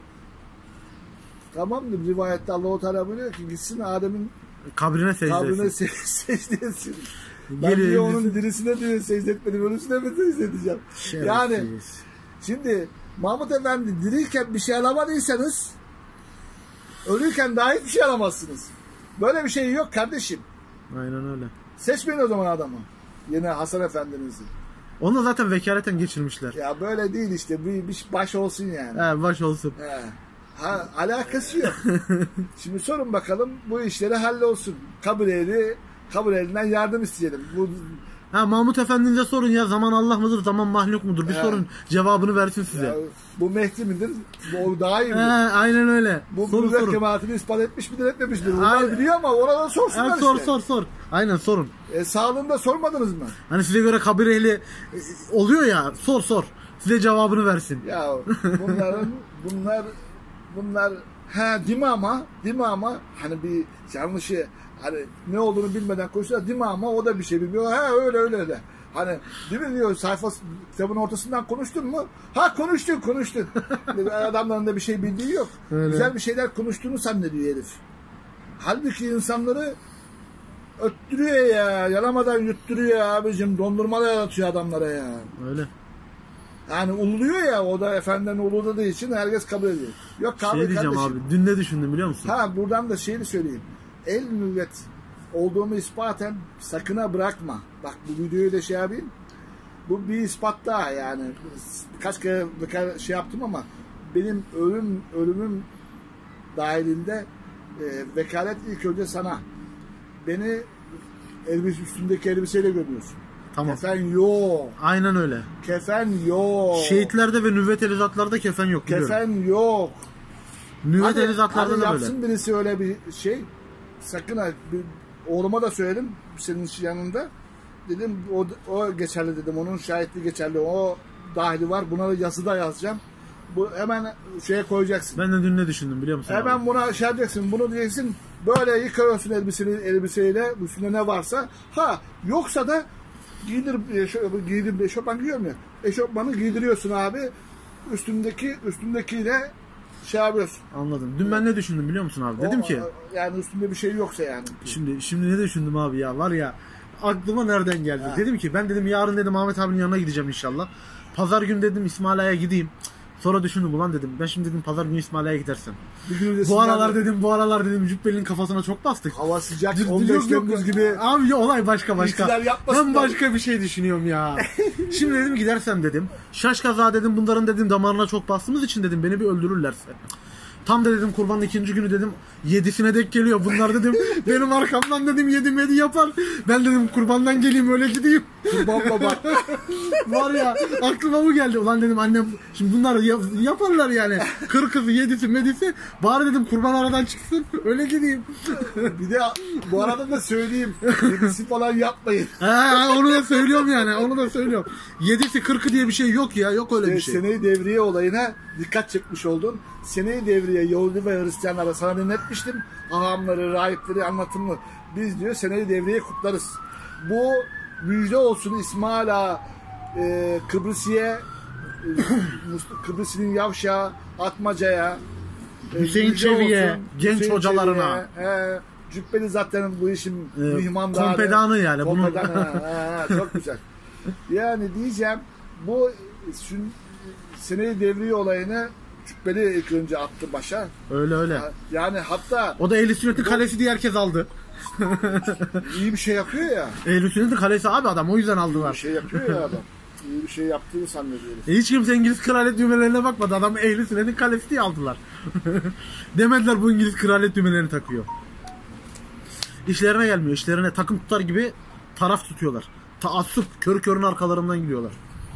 Tamamdır rivayette Allah-u Teala buyuruyor ki gitsin Adem'in Kabrine secde kabrine etsin. se- secde etsin. Ben Geliyor diyor iblisin. onun dirisine diyor secde etmedim, ölüsüne mi secde edeceğim? Yani Şerefsiz. şimdi Mahmut Efendi diriyken bir şey alamadıysanız ölüyken daha hiçbir şey alamazsınız. Böyle bir şey yok kardeşim. Aynen öyle. Seçmeyin o zaman adamı. Yine Hasan Efendimiz'i. Onu da zaten vekaleten geçirmişler. Ya böyle değil işte. Bir, bir baş olsun yani. He, baş olsun. He. Ha, alakası yok. Şimdi sorun bakalım, bu işleri hallolsun. Kabul ehli, kabul ehlinden yardım isteyelim. Bu Ha, Mahmut Efendi'nize sorun ya, zaman Allah mıdır, zaman mahluk mudur? Bir He. sorun, cevabını versin size. ya, bu Mehdi midir? Bu daha iyi He, midir? aynen öyle. Bu Sorun, nübüvvet sorun. kemaatini ispat etmiş midir, etmemiş midir? Bunlar Aynen. biliyor ama oradan sorsunlar Ha, sor işte. sor sor. Aynen sorun. E, sağlığında sormadınız mı? Hani size göre kabir ehli e, oluyor ya, sor sor. Size cevabını versin. Ya bunların bunlar bunlar ha değil mi ama değil mi ama hani bir yanlışı, hani ne olduğunu bilmeden konuşuyor değil mi ama o da bir şey bilmiyor. Ha öyle öyle de. Hani değil mi diyor, sayfa kitabın ortasından konuştun mu? Ha konuştun konuştun. Adamların da bir şey bildiği yok. Öyle. Güzel bir şeyler konuştuğunu zannediyor herif. Halbuki insanları öttürüyor ya. Yalamadan yutturuyor abicim. Dondurmalı yaratıyor adamlara ya. Öyle. Yani ululuyor ya, o da efendiden ululadığı için herkes kabul ediyor. Yok kabul Şey diyeceğim kardeşim. abi, dün ne düşündüm biliyor musun? Ha buradan da şeyini söyleyeyim. El nübüvvet olduğumu ispaten sakına bırakma. Bak bu videoyu da şey yapayım. Bu bir ispat daha yani. Kaç kere birkaç şey yaptım ama benim ölüm ölümüm dahilinde e, vekalet ilk önce sana. Beni elbise üstündeki elbiseyle görüyorsun. Tamam. Kefen yok. Aynen öyle. Kefen yok. Şehitlerde ve nüvvet elizatlarda kefen yok biliyorum. Kefen yok. Nüvvet Hadi, elizatlarda hadi da böyle. yapsın birisi öyle bir şey. Sakın ha. Bir, oğluma da söyledim senin yanında. Dedim o, o geçerli dedim. Onun şahitliği geçerli. O dahili var. Buna da yazıda yazacağım. Bu hemen şeye koyacaksın. Ben de dün ne düşündüm biliyor musun? Hemen abi? buna şey yapacaksın. Bunu diyeceksin. Böyle yıkıyorsun elbiseyi, elbiseyle. Üstünde ne varsa. Ha yoksa da giydir, giydir, eşofman giyiyorum ya. Eşofmanı giydiriyorsun abi. Üstündeki, üstündekiyle şey yapıyorsun. Anladım. Dün ben ne düşündüm biliyor musun abi? Dedim O, ki yani üstünde bir şey yoksa yani. şimdi şimdi ne düşündüm abi ya, var ya, aklıma nereden geldi? Ha. Dedim ki ben dedim yarın dedim Ahmet abinin yanına gideceğim inşallah. Pazar günü dedim İsmail Ağa'ya gideyim. Sonra düşündüm, ulan dedim ben şimdi dedim pazar günü İsmail Ağa'ya gidersem. Bir gün Bu öncesinden aralar de dedim bu aralar dedim Cübbeli'nin kafasına çok bastık. hava sıcak, Yok, on beş yok, yok. Temmuz gibi. Abi ya, olay başka başka. İhtilal yapmasınlar. Ben başka bir şey düşünüyorum ya. Şimdi dedim gidersem dedim. Şaş kaza dedim, bunların dedim damarına çok bastığımız için dedim beni bir öldürürlerse. Tam da dedim kurbanın ikinci günü dedim yedisine dek geliyor. Bunlar dedim benim arkamdan dedim yedi medi yapar. Ben dedim kurbandan geleyim öyle gideyim. Kurban baba. Var ya aklıma bu geldi. Ulan dedim annem şimdi bunlar ya- yaparlar yani. Kır kızı yedisi medisi. Bari dedim kurban aradan çıksın öyle gideyim. Bir de bu arada da söyleyeyim. Yedisi falan yapmayın. Ha, onu da söylüyorum yani. Onu da söylüyorum. Yedisi kırkı diye bir şey yok ya. Yok öyle bir şey. Seneyi devriye olayına dikkat çekmiş oldun. Seneyi devriye Yahudi ve Hristiyanlara sana dinletmiştim. Hahamları, rahipleri anlatımlı. Biz diyor seneyi devriye kutlarız. Bu müjde olsun İsmail Ağa, e, Kıbrıs'iye, e, Mus- Kıbrıs'ın Yavşağı, Atmaca'ya, e, Hüseyin müjde Çevi'ye, olsun. genç Hüseyin hocalarına. Çevi'ye, e, Cübbeli zaten bu işin Ee, mihmandarı. kompedanı yani. Bunun- Kompedanı, ha, ha, çok güzel. Yani diyeceğim bu sün- seneyi devriye olayını Cübbeli ilk önce attı başa. Öyle öyle. Yani hatta O da Ehl-i Sünnet'in kalesi diye herkes aldı. iyi bir şey yapıyor ya. Ehl-i Sünnet'in kalesi abi adam, o yüzden Bir aldılar. şey yapıyor ya adam. İyi bir şey yaptığını zannediyoruz. E hiç kimse İngiliz kraliyet düğmelerine bakmadı. Adam Ehl-i Sünnet'in kalesi diye aldılar. Demediler bu İngiliz kraliyet düğmelerini takıyor. İşlerine gelmiyor. İşlerine takım tutar gibi taraf tutuyorlar. Taassup, kör körün arkalarından gidiyorlar.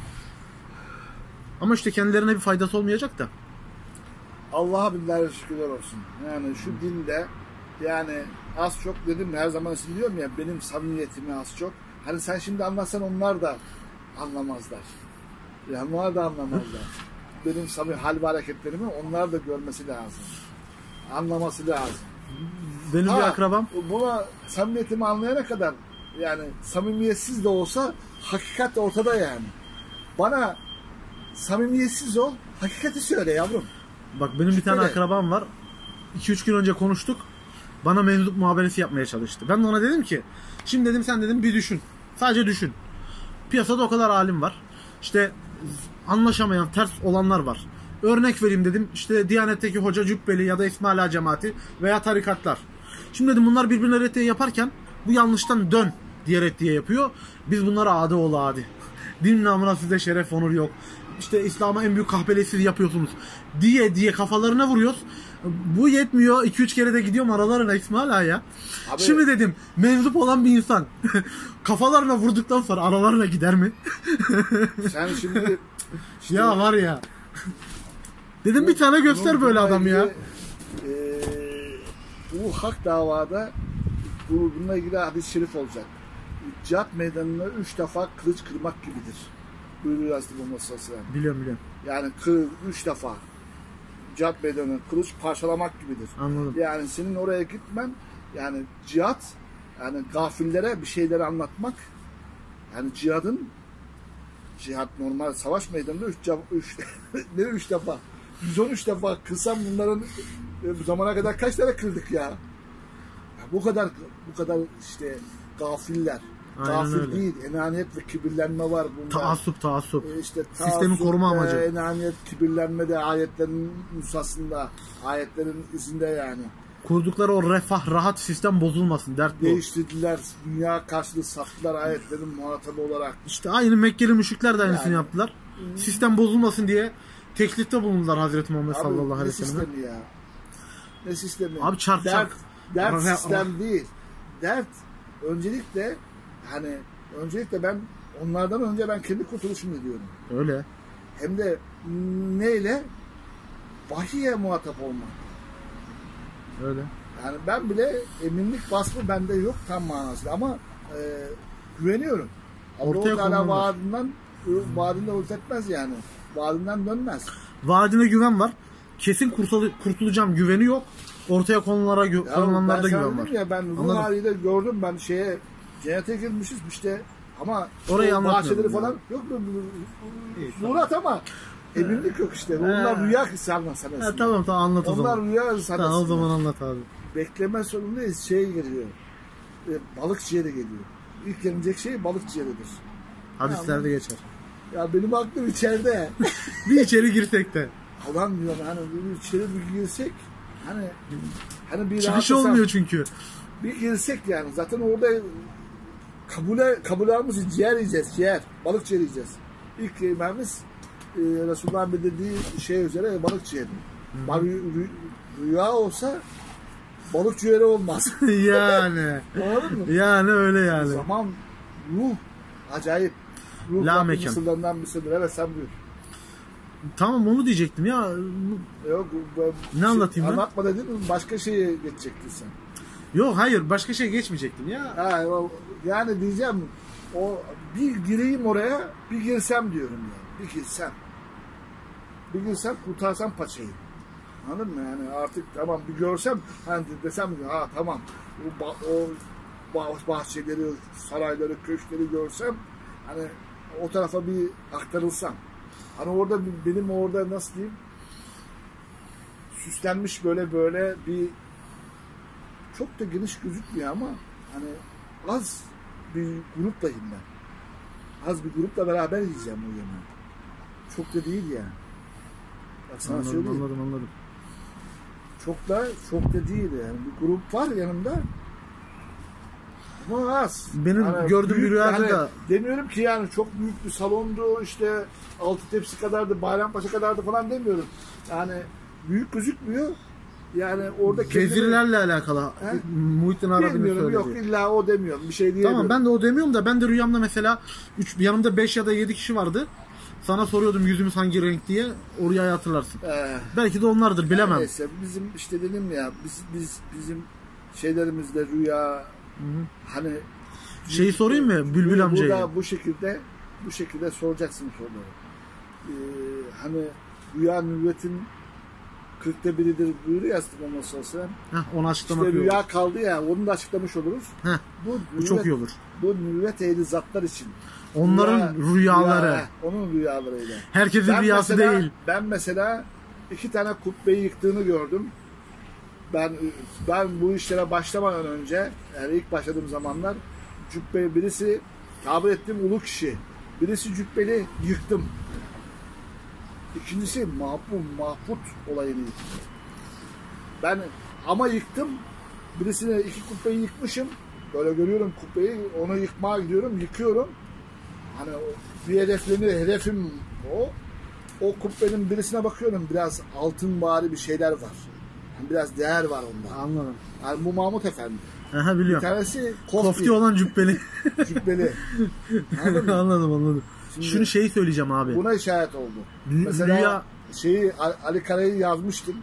Ama işte kendilerine bir faydası olmayacak da. Allah'a binlerce şükürler olsun. Yani şu dinde yani az çok dedim her zaman için diyorum ya, benim samimiyetimi az çok. Hani sen şimdi anlatsan onlar da anlamazlar. Yani onlar da anlamazlar. Benim samimi hal ve hareketlerimi onlar da görmesi lazım. Anlaması lazım. Benim Ha, bir akrabam. Buna samimiyetimi anlayana kadar yani samimiyetsiz de olsa hakikat ortada yani. Bana samimiyetsiz ol, hakikati söyle yavrum. Bak benim bir tane Şöyle. akrabam var. iki üç gün önce konuştuk. Bana menzup muhaberesi yapmaya çalıştı. Ben de ona dedim ki şimdi dedim sen dedim bir düşün. Sadece düşün. Piyasada o kadar alim var. İşte anlaşamayan, ters olanlar var. Örnek vereyim dedim. İşte Diyanet'teki Hoca Cübbeli ya da İsmail Ağa cemaati veya tarikatlar. Şimdi dedim bunlar birbirine reddiye yaparken bu yanlıştan dön diye reddiye yapıyor. Biz bunlara adi ol adi. din namına size şeref onur yok. İşte İslam'a en büyük kahpeliği siz yapıyorsunuz diye diye kafalarına vuruyoruz. Bu yetmiyor. iki üç kere de gidiyorum aralarına İsmail Ağa ya. Abi, Şimdi dedim menzup olan bir insan kafalarına vurduktan sonra aralarına gider mi? sen şimdi işte, Ya var ya. Dedim bir tane göster böyle adam ya. E, bu hak davada bu, bununla ilgili hadis-i şerif olacak. Cihat meydanına üç defa kılıç kırmak gibidir. Buyuruyor Aleyhisselam olması. Biliyorum biliyorum. Yani kır, üç defa cihat meydanına kılıç parçalamak gibidir. Anladım. Yani senin oraya gitmen, yani cihat, yani gafillere bir şeyleri anlatmak, yani cihadın, cihat normal savaş meydanında üç, üç, ne üç defa, yüz on üç defa kırsam bunların bu zamana kadar kaç tane kırdık ya? Ya bu kadar bu kadar işte gafiller. Aynen Gafil öyle. değil, enaniyet ve kibirlenme var bunda. Taassup taassup. E işte Sistemi koruma e, amacı. Enaniyet, kibirlenme de ayetlerin nusasında, ayetlerin izinde yani. Kurdukları o refah, rahat sistem bozulmasın. Dert bu. Değiştirdiler, dünya karşılığı sattılar ayetlerin muhatabı olarak. İşte aynı Mekkeli müşrikler de aynısını Yani. yaptılar. Sistem bozulmasın diye teklifte bulundular Hazreti Muhammed Abi, sallallahu ne aleyhi ve sellem. sistemi ya? Ne sistemi? Abi çarp dert, çarp. Dert Ama- sistem değil. Dert öncelikle hani öncelikle ben onlardan önce ben kendi kurtuluşumu diyorum. Öyle. Hem de neyle? Vahiye muhatap olmak. Öyle. Yani ben bile eminlik vasfı bende yok tam manasıyla ama e, güveniyorum. Ortaya Allah-u Teala konulmuş. vaadinden vaadinde ulfetmez yani. Vaadinden dönmez. Vaadine güven var. Kesin kurtul kurtulacağım güveni yok. Ortaya konulara gü Ya konulanlarda ben sana güven var. dedim ya ben ruh Anladım. haliyle gördüm ben şeye cennete girmişiz işte ama Orayı o anlatmıyorum bahçeleri ya. falan yok mu? Murat ama eminlik yok işte. Onlar He. rüya sanmasın. Ha, tamam tamam anlat o Onlar zaman. rüya sanmasın. Tamam o zaman anlat abi. Bekleme sonundayız şey geliyor. E, balık ciğeri geliyor. İlk gelecek şey balık ciğeridir. Hadislerde geçer. Ya benim aklım içeride. Bir içeri girsek de. Ulan diyorum hani bir içeri bir girsek hani hani bir Çıkış rahatlasam- olmuyor çünkü. Bir girsek yani zaten orada kabule kabul almışız ciğer yiyeceğiz ciğer balık ciğer yiyeceğiz. İlk yemeğimiz e, Resulullah'ın belirlediği şey üzere balık ciğeri. Bak, rü- rüya olsa balık ciğeri olmaz. Yani. Anladın mı? Yani öyle O yani. zaman ruh acayip. Ruh La Rabbin mekan. mısırlarından bir sınır. Evet sen buyur. Tamam onu diyecektim ya. Yok, bu- Ne anlatayım ben? Anlatma dedin başka şeye geçecektin sen. Yok hayır başka şey geçmeyecektim ya. Ha, o- yani diyeceğim o bir gireyim oraya bir girsem diyorum ya. Bir girsem. Bir girsem kurtarsam paçayı. Anladın mı? Yani artık tamam bir görsem hani desem ki ha tamam o, ba- o bah- bahçeleri, sarayları, köşkleri görsem hani o tarafa bir aktarılsam. Hani orada bir- benim orada nasıl diyeyim süslenmiş böyle böyle bir çok da geniş gözükmüyor ama hani az bir gruplayım ben. Az bir grupla beraber yiyeceğim o yemeği. Çok da değil yani. Bak sana Anladım söyleyeyim. anladım anladım. Çok da çok da değil yani. Bir grup var yanımda. Ama az. Benim Hani gördüğüm büyük- bir rüyada yani da- demiyorum ki yani çok büyük bir salondu işte altı tepsi kadardı Bayrampaşa kadardı falan demiyorum. Yani büyük gözükmüyor. Yani orada kendimi- Vezirlerle alakalı. He? Muhittin Arabi'nin bilmiyorum yok söylediği. illa o demiyorum. Bir şey diyemiyorum. Tamam ben de o demiyorum da ben de rüyamda mesela üç, yanımda beş ya da yedi kişi vardı. Sana soruyordum yüzümüz hangi renk diye. O rüyayı hatırlarsın. Ee, Belki de onlardır bilemem. Neyse bizim işte dedim ya biz biz bizim şeylerimizde rüya hani Şeyi sorayım mı Bülbül Burada amcayı? bu şekilde bu şekilde soracaksın soruları. Ee, hani rüya nübüvvetin kırkta biridir buyuruyor ya Muhammed sallallahu aleyhi ve sellem. Heh, onu açıklamak İşte iyi rüya olur. kaldı ya onu da açıklamış oluruz. Heh, Bu, bu çok iyi olur. Bu nübüvvet ehli zatlar için. Onların Rüya- rüyaları. rüya, onun rüyalarıyla. Herkesin Ben rüyası mesela, değil. Ben mesela iki tane kubbeyi yıktığını gördüm. Ben ben bu işlere başlamadan önce yani ilk başladığım zamanlar cübbe birisi tabir ettiğim ulu kişi. Birisi cübbeli yıktım. İkincisi mahpum, mahput olayını yıktım. Ben ama yıktım. Birisine iki kubbeyi yıkmışım. Böyle görüyorum kubbeyi, onu yıkmaya gidiyorum, yıkıyorum. Hani o bir hedefleni, hedefim o. O kubbenin birisine bakıyorum, biraz altınvari bir şeyler var. Yani biraz değer var onda. Anladım. Yani bu Mahmut Efendi. Aha, Bir biliyorum. tanesi Kofti, kofti, olan cübbeli. cübbeli. Anladın mı? Anladım anladım. Şimdi Şunu şeyi söyleyeceğim abi. Buna işaret oldu. Rü- Mesela rüya- şeyi Ali Kara'yı yazmıştım.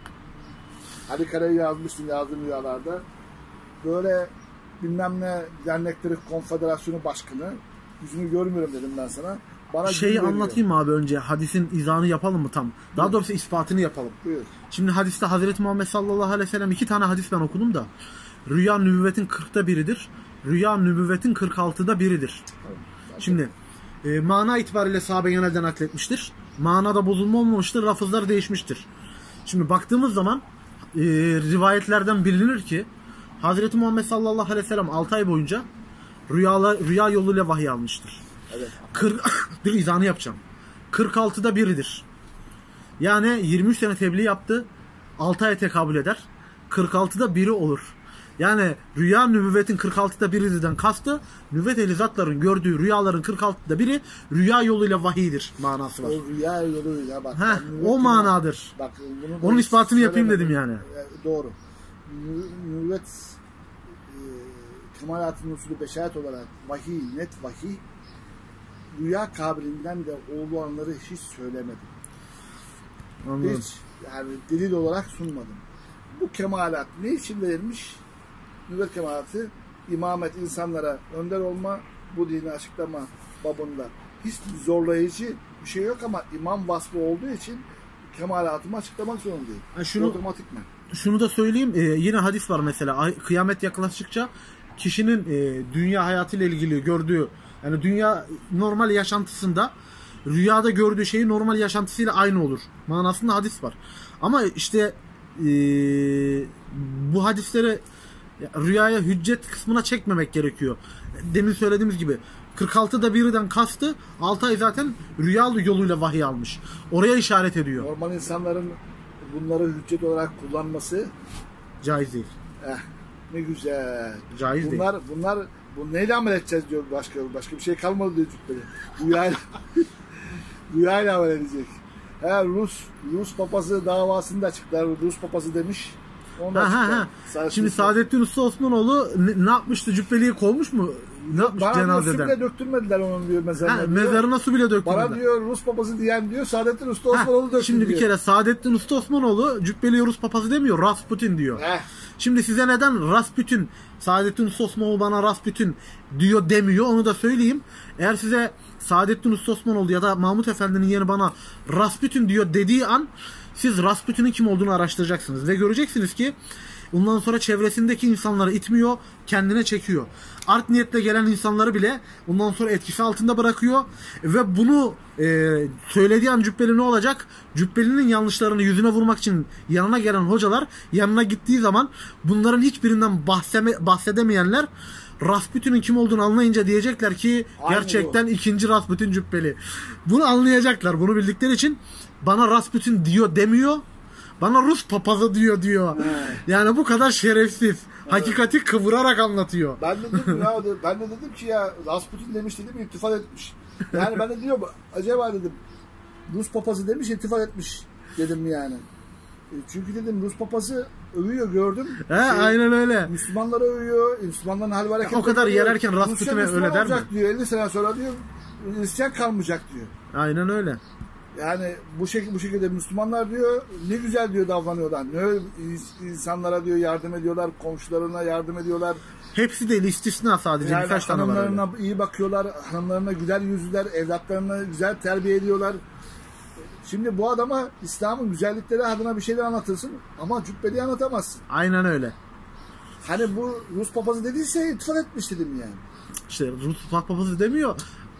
Ali Kara'yı yazmıştım yazdığım rüyalarda. Böyle bilmem ne dernekleri konfederasyonu başkanı. Yüzünü görmüyorum dedim ben sana. Bana Şeyi gün veriyor. anlatayım mı abi önce? Hadisin izahını yapalım mı tam? Daha Buyur. doğrusu ispatını yapalım. Buyur. Şimdi hadiste Hazreti Muhammed sallallahu aleyhi ve sellem iki tane hadis ben okudum da. Rüya nübüvvetin kırkta biridir. Rüya nübüvvetin kırk altıda biridir. Şimdi e, mana itibariyle sahabe genelden nakletmiştir. Manada bozulma olmamıştır. Lafızlar değişmiştir. Şimdi baktığımız zaman e, rivayetlerden bilinir ki Hazreti Muhammed sallallahu aleyhi ve sellem altı ay boyunca rüyalar, rüya yoluyla vahiy almıştır. Evet. kırk Dur izahını yapacağım. kırk altıda biridir. Yani yirmi üç sene tebliğ yaptı. altı aya tekabül eder. kırk altıda biri olur. Yani rüya nübüvvetin kırk altıda biridirden kastı nübüvvet ehli zatların gördüğü rüyaların kırk altıda biri rüya yoluyla vahiydir manası var. O rüya yoluyla bak. Heh, ben o nübüvvet- manadır. Bak, bunu Onun da ispatını yapayım söylemedim. dedim yani. E, Doğru. Nü- Nübüvvet e, kemalatın usulü beşaret olarak vahiy, net vahiy, rüya kabiliğinden de olanları hiç söylemedim. Anladım. Hiç yani delil olarak sunmadım. Bu kemalat ne için verilmiş? Nübüvvet kemalatı imamet, insanlara önder olma, bu dini açıklama babında. Hiç zorlayıcı bir şey yok ama imam vasfı olduğu için kemalatımı açıklamak zorundayım. Ha, şunu- Otomatikman. Şunu da söyleyeyim. e, yine hadis var mesela. Ay- Kıyamet yaklaştıkça kişinin e, dünya hayatıyla ilgili gördüğü, yani dünya normal yaşantısında rüyada gördüğü şeyi normal yaşantısıyla aynı olur. Manasında hadis var. Ama işte e, bu hadisleri rüyaya hüccet kısmına çekmemek gerekiyor. Demin söylediğimiz gibi kırk altıda birden kastı altı ay zaten rüya yoluyla vahiy almış. Oraya işaret ediyor. Normal insanların bunları hüccet olarak kullanması Caiz değil. eh, ne güzel. Caiz değil. bunlar bunlar bu neyle amel edeceğiz diyor, başka başka bir şey kalmadı diyor cübbeli. Rüyayla rüyayla amel edecek. He, Rus Rus papası davasında açıklar. Rus papası demiş. Onu da Ha, ha, açıklar. ha. Sadece Şimdi Rus- Saadettin Usta Osmanoğlu ne, ne yapmıştı? Cübbeliği kovmuş mu? Ne yapmış bana diyor, su cenazeden? bile döktürmediler onun diyor mezarına. Ha, diyor. mezarına su bile Bana döktürdüler. diyor Rus papası diyen diyor Saadettin Usta Ha, Osmanoğlu döktü şimdi bir diyor. kere Saadettin Usta Osmanoğlu Cübbeli Rus papazı demiyor. Rasputin diyor. Heh. Şimdi size neden Rasputin, Saadettin Usta Osmanoğlu bana Rasputin diyor demiyor, onu da söyleyeyim. Eğer size Saadettin Usta Osmanoğlu ya da Mahmut Efendi'nin yeğeni bana Rasputin diyor dediği an siz Rasputin'in kim olduğunu araştıracaksınız. Ve göreceksiniz ki ondan sonra çevresindeki insanları itmiyor, kendine çekiyor. Art niyetle gelen insanları bile ondan sonra etkisi altında bırakıyor. Ve bunu e, söylediği an Cübbeli ne olacak? Cübbeli'nin yanlışlarını yüzüne vurmak için yanına gelen hocalar yanına gittiği zaman bunların hiçbirinden bahseme, bahsedemeyenler Rasputin'in kim olduğunu anlayınca diyecekler ki Aynı gerçekten ikinci Rasputin Cübbeli. Bunu anlayacaklar. Bunu bildikleri için bana Rasputin diyor demiyor. Bana Rus papazı diyor diyor. Yani bu kadar şerefsiz. Hakikati kıvırarak anlatıyor. Ben de dedim ya, ben de dedim ki ya Rasputin demiş dedim, iltifat etmiş. Yani ben de diyorum acaba dedim Rus papazı demiş, iltifat etmiş dedim yani. E, Çünkü dedim Rus papazı övüyor, gördüm. He, aynen öyle. Müslümanları övüyor, Müslümanların hal ve hareketleri o kadar övüyor. yererken Rusya Rasputin'e Müslüman öyle der mi? olacak diyor, elli sene sonra diyor Hristiyan kalmayacak diyor. Aynen öyle. Yani bu şekilde bu şekilde Müslümanlar diyor ne güzel diyor davranıyorlar. Ne öyle insanlara diyor yardım ediyorlar, komşularına yardım ediyorlar. Hepsi değil, istisna sadece Yani birkaç tane var öyle. hanımlarına iyi bakıyorlar, hanımlarına güzel yüzlüler, evlatlarına güzel terbiye ediyorlar. Şimdi bu adama İslam'ın güzellikleri adına bir şeyler anlatırsın ama Cübbeli'yi anlatamazsın. Aynen öyle. Hani bu Rus papazı dediyse ittifak etmiş dedim yani. İşte Rus papazı demiyor.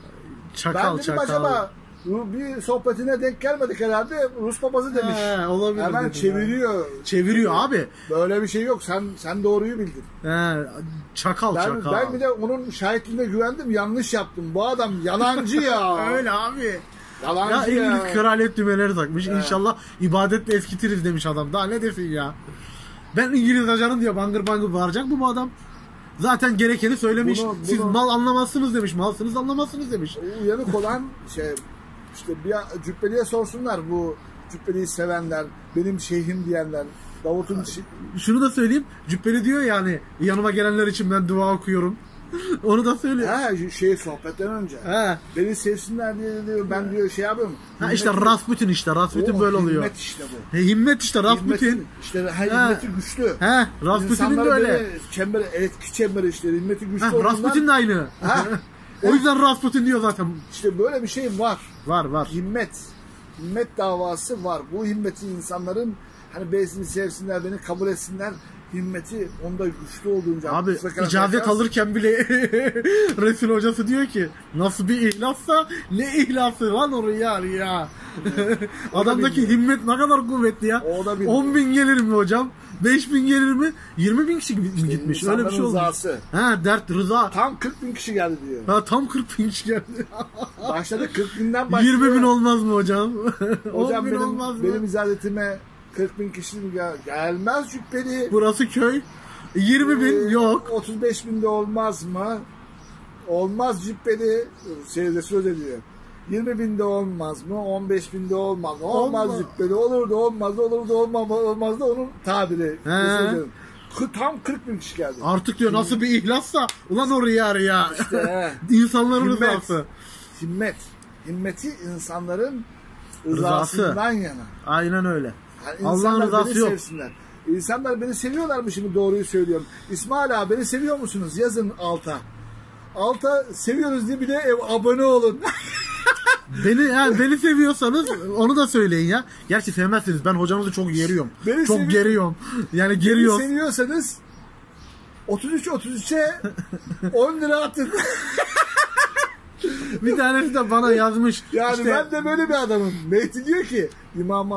Çakal Ben dedim çakal. acaba bir sohbetine denk gelmedik herhalde, Rus papazı demiş. He, olabilir Hemen dedim çeviriyor. ya. Çeviriyor abi. Böyle bir şey yok. Sen sen doğruyu bildin. He, çakal Ben çakal. ben bir de onun şahitliğine güvendim. Yanlış yaptım. Bu adam yalancı ya. Öyle abi. Ya Yalancı ya. İngiliz kraliyet düğmeleri takmış. İnşallah ibadetle eskitiriz demiş adam. Daha ne desin ya. Ben İngiliz ajanım diye bangır bangır bağıracak mı bu adam? Zaten gerekeni söylemiş. Bunu- Siz bunu- mal anlamazsınız demiş. Malsınız anlamazsınız demiş. Uyanık olan şey işte bir Cübbeli'ye sorsunlar, bu Cübbeli'yi sevenler, benim şeyhim diyenler, Davut'un şi- Şunu da söyleyeyim. Cübbeli diyor yani yanıma gelenler için ben dua okuyorum. Onu da söylüyor. ha, şey sohbetten önce. He. Beni sevsinler diye diyor, ben diyor şey yapıyorum. Ha işte Himmet- Rasputin işte. Rasputin O böyle oluyor. Himmet işte bu. He, himmet işte Rasputin. Himmetin, işte ha, Ha. himmeti güçlü. He, Rasputin'in de İnsanları öyle. böyle çember, etki çemberi işte, himmeti güçlü Ha, olduğundan Rasputin de aynı. Ha. O yüzden Rasputin diyor zaten. işte böyle bir şey var. Var var. Himmet. Himmet davası var. Bu himmeti insanların hani beni sevsinler, beni kabul etsinler. Himmeti onda güçlü olduğunca. Abi Sakın icazet arkadaşlar, alırken bile Resul hocası diyor ki nasıl bir ihlassa ne ihlası lan o riya riya. Adamdaki bilmiyor. himmet ne kadar kuvvetli ya. O da bilmiyor. on bin gelir mi hocam? beş bin gelir mi? yirmi bin kişi gitmiş. Öyle bir insanların şey olmuş. rızası. Ha dert rıza. Tam kırk bin kişi geldi diyor. Ha, tam kırk bin kişi geldi. Başladı kırk binden başlıyor. yirmi bin olmaz mı hocam? Hocam on bin benim, olmaz mı? benim izazetime kırk bin kişi mi gel gelmez Cübbeli. Burası köy. yirmi bin Ee, yok. otuz beş binde olmaz mı? Olmaz Cübbeli. Şeyde söz ediyor. yirmi binde olmaz mı? on beş binde olmaz mı? Olmaz Olmaz. Cübbeli. Olur da olmaz da olur da olmaz, olmaz da onun tabiri. He. Kı- Tam kırk bin kişi geldi. Artık diyor nasıl bir ihlassa. Ulan o riya riya. he. İnsanların Himmet. rızası. Himmet. Himmeti insanların Rızası. rızasından yana. Aynen öyle. Yani Allah'ın insanlar rızası beni yok. sevsinler. İnsanlar beni seviyorlar mı, şimdi doğruyu söylüyorum. İsmail abi beni seviyor musunuz? Yazın alta. Alta seviyoruz diye bir de ev, abone olun. Beni yani beni seviyorsanız onu da söyleyin ya. Gerçi sevmezsiniz. Ben hocamızı çok geriyorum. Beni çok sevi- geriyorum. Yani Beni geriyoruz. seviyorsanız otuz üç otuz üçe on lira atın. Bir tanesi de bana yazmış. Yani işte, ben de böyle bir adamım. Mehdi diyor ki İmam,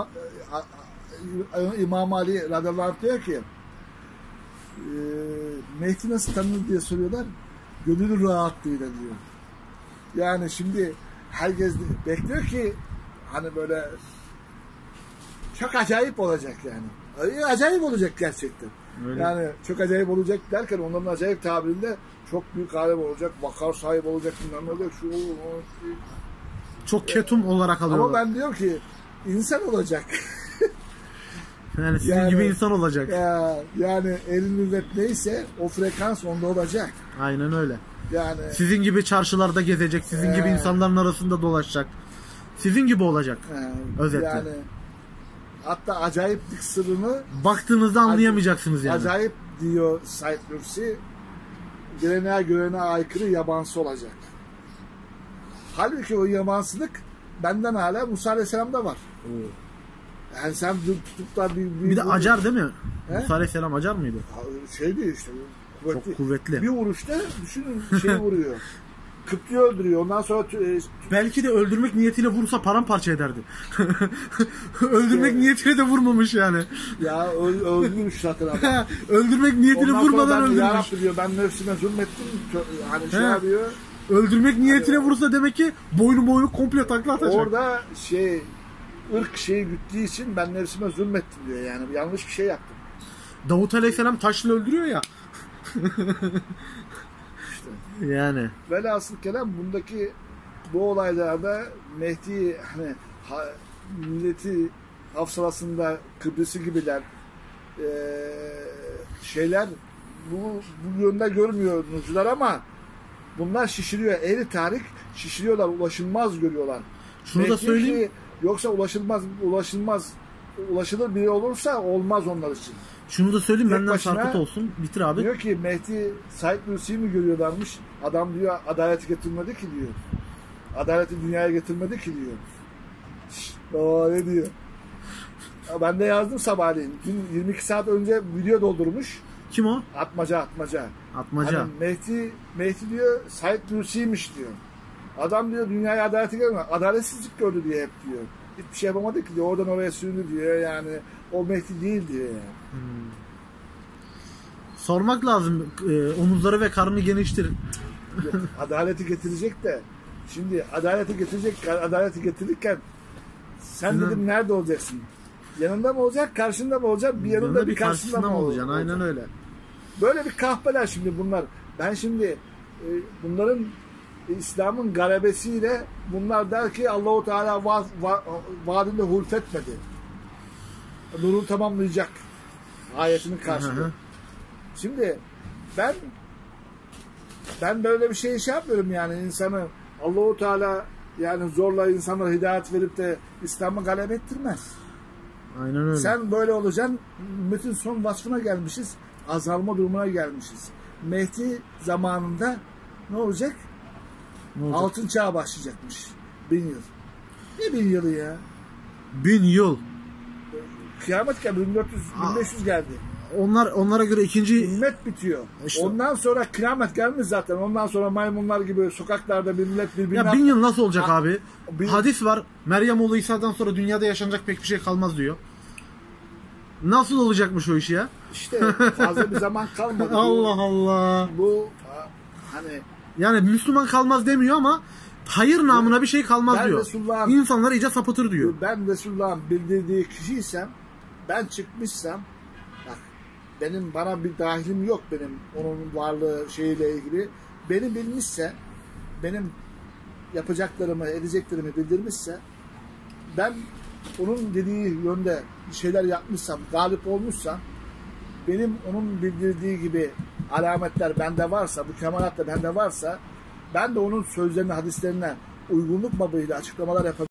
İmam Ali radıyallahu anh diyor ki e, Mehdi nasıl tanınır diye soruyorlar. Gönül rahatlığıyla diyor. Yani şimdi herkes bekliyor ki hani böyle çok acayip olacak yani. Acayip olacak gerçekten. Öyle. Yani çok acayip olacak derken onların acayip tabirinde çok büyük alem olacak, vakar sahibi olacak, bilmem ne olacak, şu o, çok ketum olarak ama alıyorlar. ben diyorum ki insan olacak. Yani sizin Yani- gibi insan olacak. Ya, yani elin nüvvet neyse o frekans onda olacak. Aynen öyle. Yani Sizin gibi çarşılarda gezecek. Sizin Ee. gibi insanların arasında dolaşacak. Sizin gibi olacak. e, Özetle. yani hatta acayiplik sırrını Baktığınızda anlayamayacaksınız yani. acayip diyor Said Nursi, geleneğe göreneğe aykırı yabansı olacak. Halbuki o yabansılık benden hala Musa Aleyhisselam'da var. Yani sen tutup da bir, bir, Bir de acar değil mi? He? Musa Aleyhisselam acar mıydı? Şey değil işte. Kuvvetli. Çok kuvvetli. Bir vuruşta düşünün şey vuruyor. Kıptıyı öldürüyor. Ondan sonra e, Belki de öldürmek niyetiyle vursa paramparça ederdi. Öldürmek İşte- niyetiyle de vurmamış yani. ya öl, öldürmüş zaten adam. Öldürmek niyetiyle Ondan sonra vurmadan ben, ya öldürmüş. Rabbi diyor, ben nefsime zulmettim. Hani şey He. yapıyor. Öldürmek niyetiyle vursa demek ki boynu boynu komple takla atacak. Orada şey ırk şeyi güttüğü için ben nefsime zulmettim diyor yani. Yanlış bir şey yaptım. Davut Aleyhisselam taşla öldürüyor ya. Yani. Velhasıl kelam bundaki bu olaylarda Mehdi hani ha, milleti hafsalasında Kıbrıs'ı gibiler e, şeyler bu, bu yönde görmüyor nurcular ama bunlar şişiriyor. Ehli tarih şişiriyorlar, ulaşılmaz görüyorlar. Şunu da Mehdi söyleyeyim. ki, yoksa ulaşılmaz ulaşılmaz ulaşılır biri olursa olmaz onlar için. Şunu da söyleyeyim Tek benden başına- sarkıt olsun. Bitir abi. Diyor ki Mehdi Said Nursi'yi mi görüyorlarmış? Adam diyor adaleti getirmedi ki diyor. Adaleti dünyaya getirmedi ki diyor. Şşt, o ne diyor? Ya ben de yazdım sabahleyin. Dün yirmi iki saat önce video doldurmuş. Kim o? Atmaca atmaca. Atmaca. Hani Mehdi, Mehdi diyor Said Nursi'ymiş diyor. Adam diyor dünyaya adaleti görmedi. Adaletsizlik gördü diye hep diyor. Hiçbir şey yapamadı ki diyor. Oradan oraya süründü diyor. Yani o Mehdi değil diyor yani. Sormak lazım. Ee, omuzları ve karnını geniştir. Yok, adaleti getirecek de şimdi adaleti getirecek, adaleti getirirken sen Sizin- dedim nerede olacaksın? Yanında mı olacak, karşında mı olacak? Bir yanında, Yanında bir karşında, mı olacaksın. olacaksın? Aynen öyle. Böyle bir kahpeler şimdi bunlar. Ben şimdi e, bunların e, İslam'ın galebesiyle bunlar der ki Allahu Teala va, va, vaadinde hulfetmedi. Nur'u tamamlayacak. Ayetinin karşılığı. Şimdi ben ben böyle bir şey şey yapmıyorum yani insanı Allahu Teala yani zorla insanlara hidayet verip de İslam'ı galip ettirmez. Aynen öyle. Sen böyle olacaksın. Ümmetin son vasfına gelmişiz. Azalma durumuna gelmişiz. Mehdi zamanında ne olacak? Ne olacak? Altın çağa başlayacakmış. Bin yıl. Ne bin yılı ya? Bin yıl. Kıyamet geldi. bin dört yüz bin beş yüz geldi. Onlar onlara göre ikinci Ümmet bitiyor. İşte. Ondan sonra kıyamet gelmiş zaten. Ondan sonra maymunlar gibi sokaklarda bir millet birbirine... ya bin yıl nasıl olacak Ha, abi? bin- Hadis var. Meryem oğlu İsa'dan sonra dünyada yaşanacak pek bir şey kalmaz diyor. Nasıl olacakmış o iş ya? İşte fazla bir zaman kalmadı. Bu- Allah Allah. Bu hani Yani Müslüman kalmaz demiyor ama hayır namına bir şey kalmaz Ben diyor. Resulullah'ın- İnsanlar iyice sapıtır diyor. ben Resulullah'ın bildirdiği kişiysem, ben çıkmışsam, bak benim bana bir dahilim yok benim onun varlığı şeyiyle ilgili. Beni bilmişse, benim yapacaklarımı, edeceklerimi bildirmişse, ben onun dediği yönde bir şeyler yapmışsam, galip olmuşsam, benim onun bildirdiği gibi alametler bende varsa, bu kemalat da bende varsa, ben de onun sözlerine, hadislerine uygunluk babıyla açıklamalar yapabilirim.